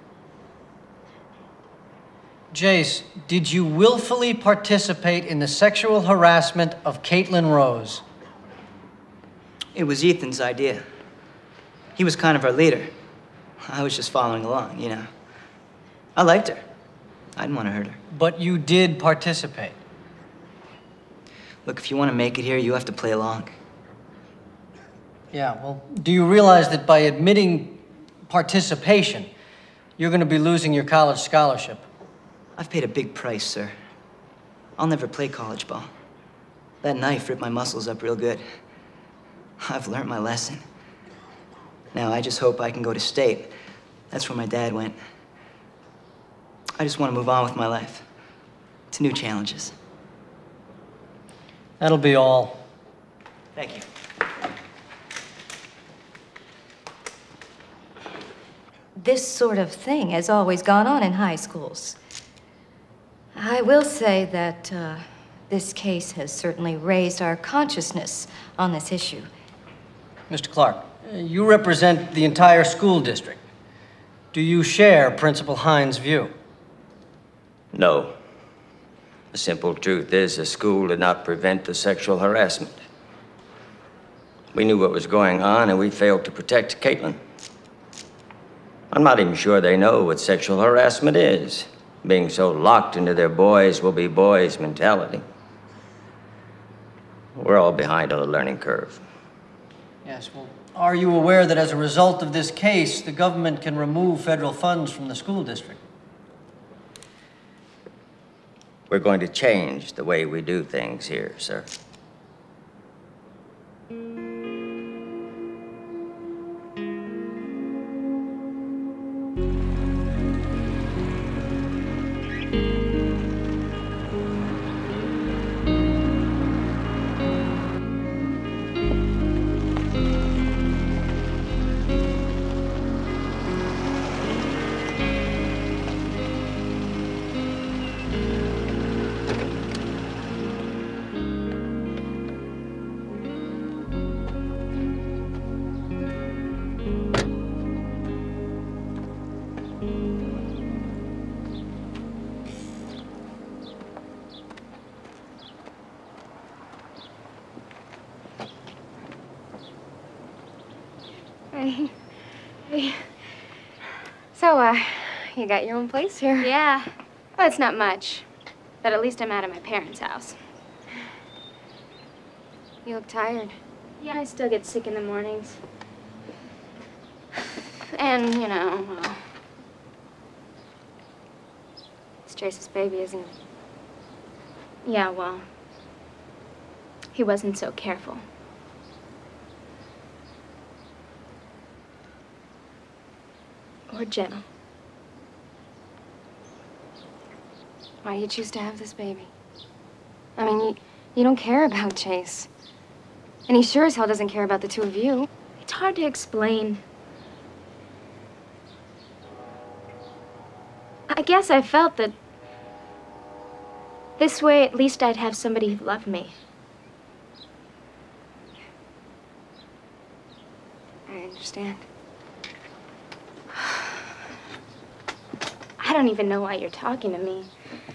Jace, did you willfully participate in the sexual harassment of Caitlin Rose? It was Ethan's idea. He was kind of our leader. I was just following along, you know. I liked her. I didn't want to hurt her. But you did participate. Look, if you want to make it here, you have to play along. Yeah, well, do you realize that by admitting participation, you're going to be losing your college scholarship? I've paid a big price, sir. I'll never play college ball. That knife ripped my muscles up real good. I've learned my lesson. Now, I just hope I can go to state. That's where my dad went. I just want to move on with my life to new challenges. That'll be all. Thank you. This sort of thing has always gone on in high schools. I will say that uh, this case has certainly raised our consciousness on this issue. Mister Clark, you represent the entire school district. Do you share Principal Hines' view? No. The simple truth is the school did not prevent the sexual harassment. We knew what was going on, and we failed to protect Caitlin. I'm not even sure they know what sexual harassment is, being so locked into their boys will be boys mentality. We're all behind on the learning curve. Yes, well, are you aware that as a result of this case, the government can remove federal funds from the school district? We're going to change the way we do things here, sir. Hey. Hey. So, uh, you got your own place here? Yeah. Well, it's not much. But at least I'm out of my parents' house. You look tired. Yeah, I still get sick in the mornings. And, you know, well, it's Trace's baby, isn't it? Yeah, well, he wasn't so careful. Or gentle. Why do you choose to have this baby? I mean, you, you don't care about Chase. And he sure as hell doesn't care about the two of you. It's hard to explain. I guess I felt that this way at least I'd have somebody who loved me. I understand. I don't even know why you're talking to me.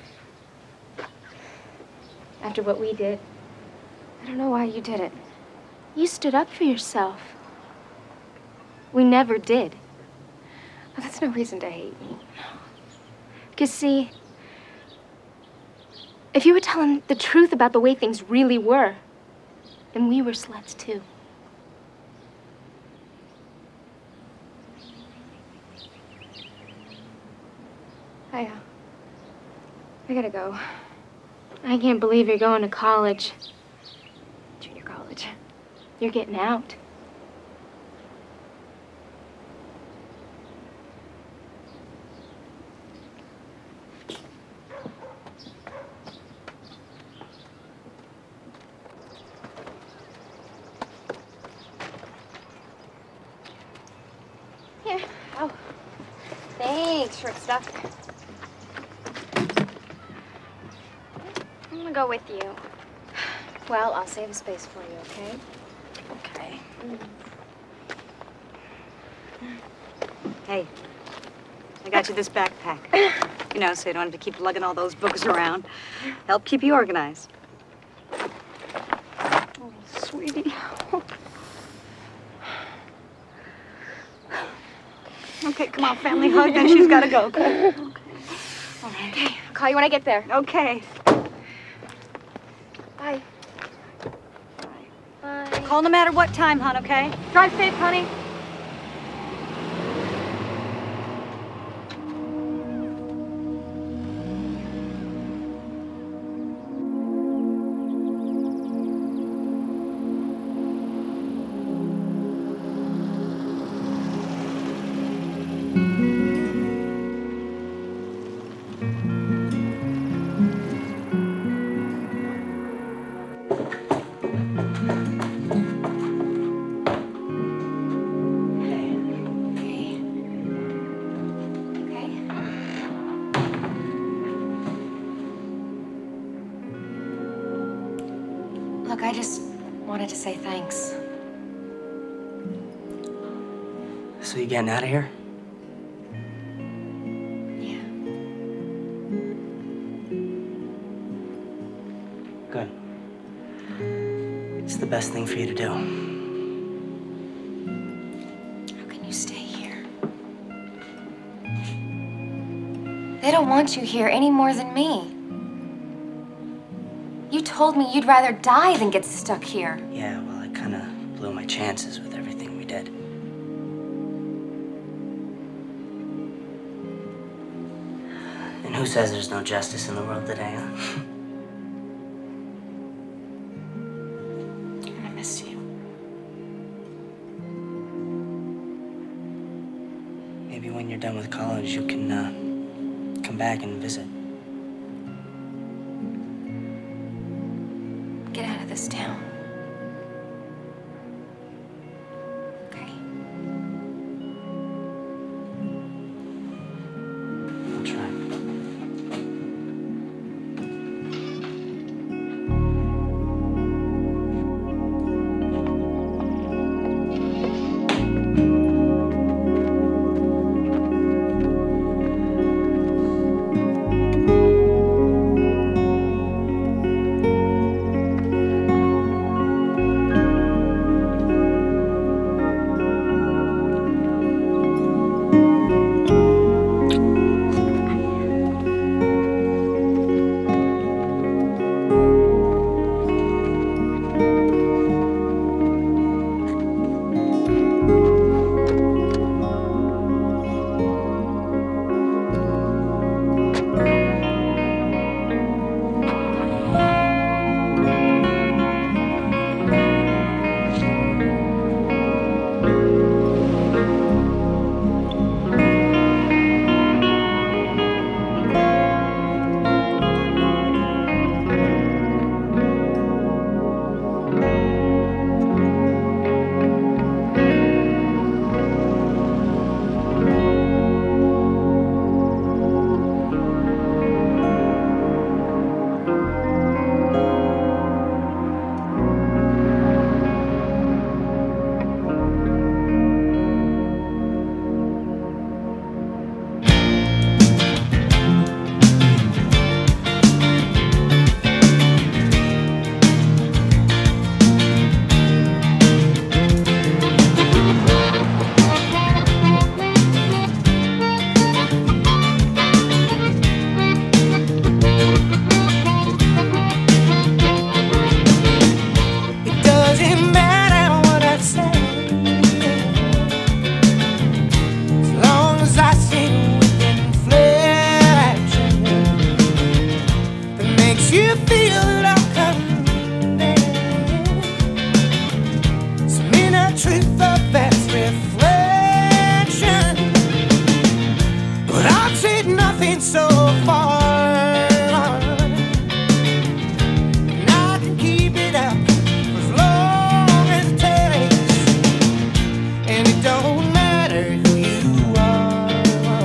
After what we did. I don't know why you did it. You stood up for yourself. We never did. Well, that's no reason to hate me. Because, see, if you were telling the truth about the way things really were, then we were sluts too. I, uh, I gotta go. I can't believe you're going to college. Junior college. You're getting out. Here. Oh. Thanks, short stuff. go with you. Well, I'll save a space for you, okay? Okay. Hey, I got you this backpack. You know, so you don't have to keep lugging all those books around. Help keep you organized. Oh, sweetie. Okay, come on, family hug, then she's got to go. Okay. All right. Okay, I'll call you when I get there. Okay. Bye. Bye. Call no matter what time, hon, okay? Drive safe, honey. Look, I just wanted to say thanks. So you getting out of here? Yeah. Good. It's the best thing for you to do. How can you stay here? They don't want you here any more than me. You told me you'd rather die than get stuck here. Yeah, well, I kind of blew my chances with everything we did. And who says there's no justice in the world today, huh? I miss you. Maybe when you're done with college, you can uh, come back and visit. Get out of this town. Okay? I'll try.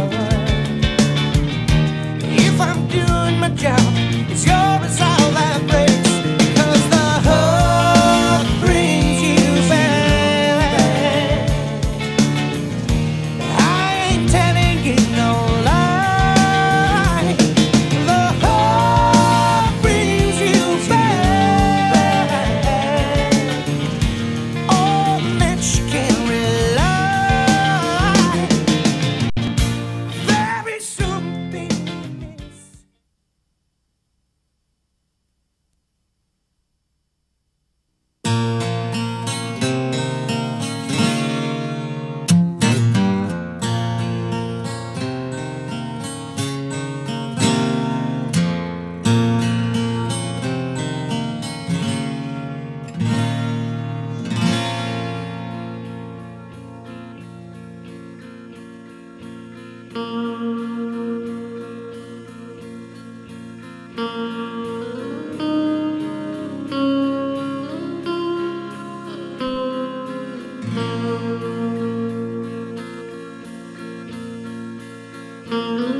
If I'm doing my job, it's your result that Thank you.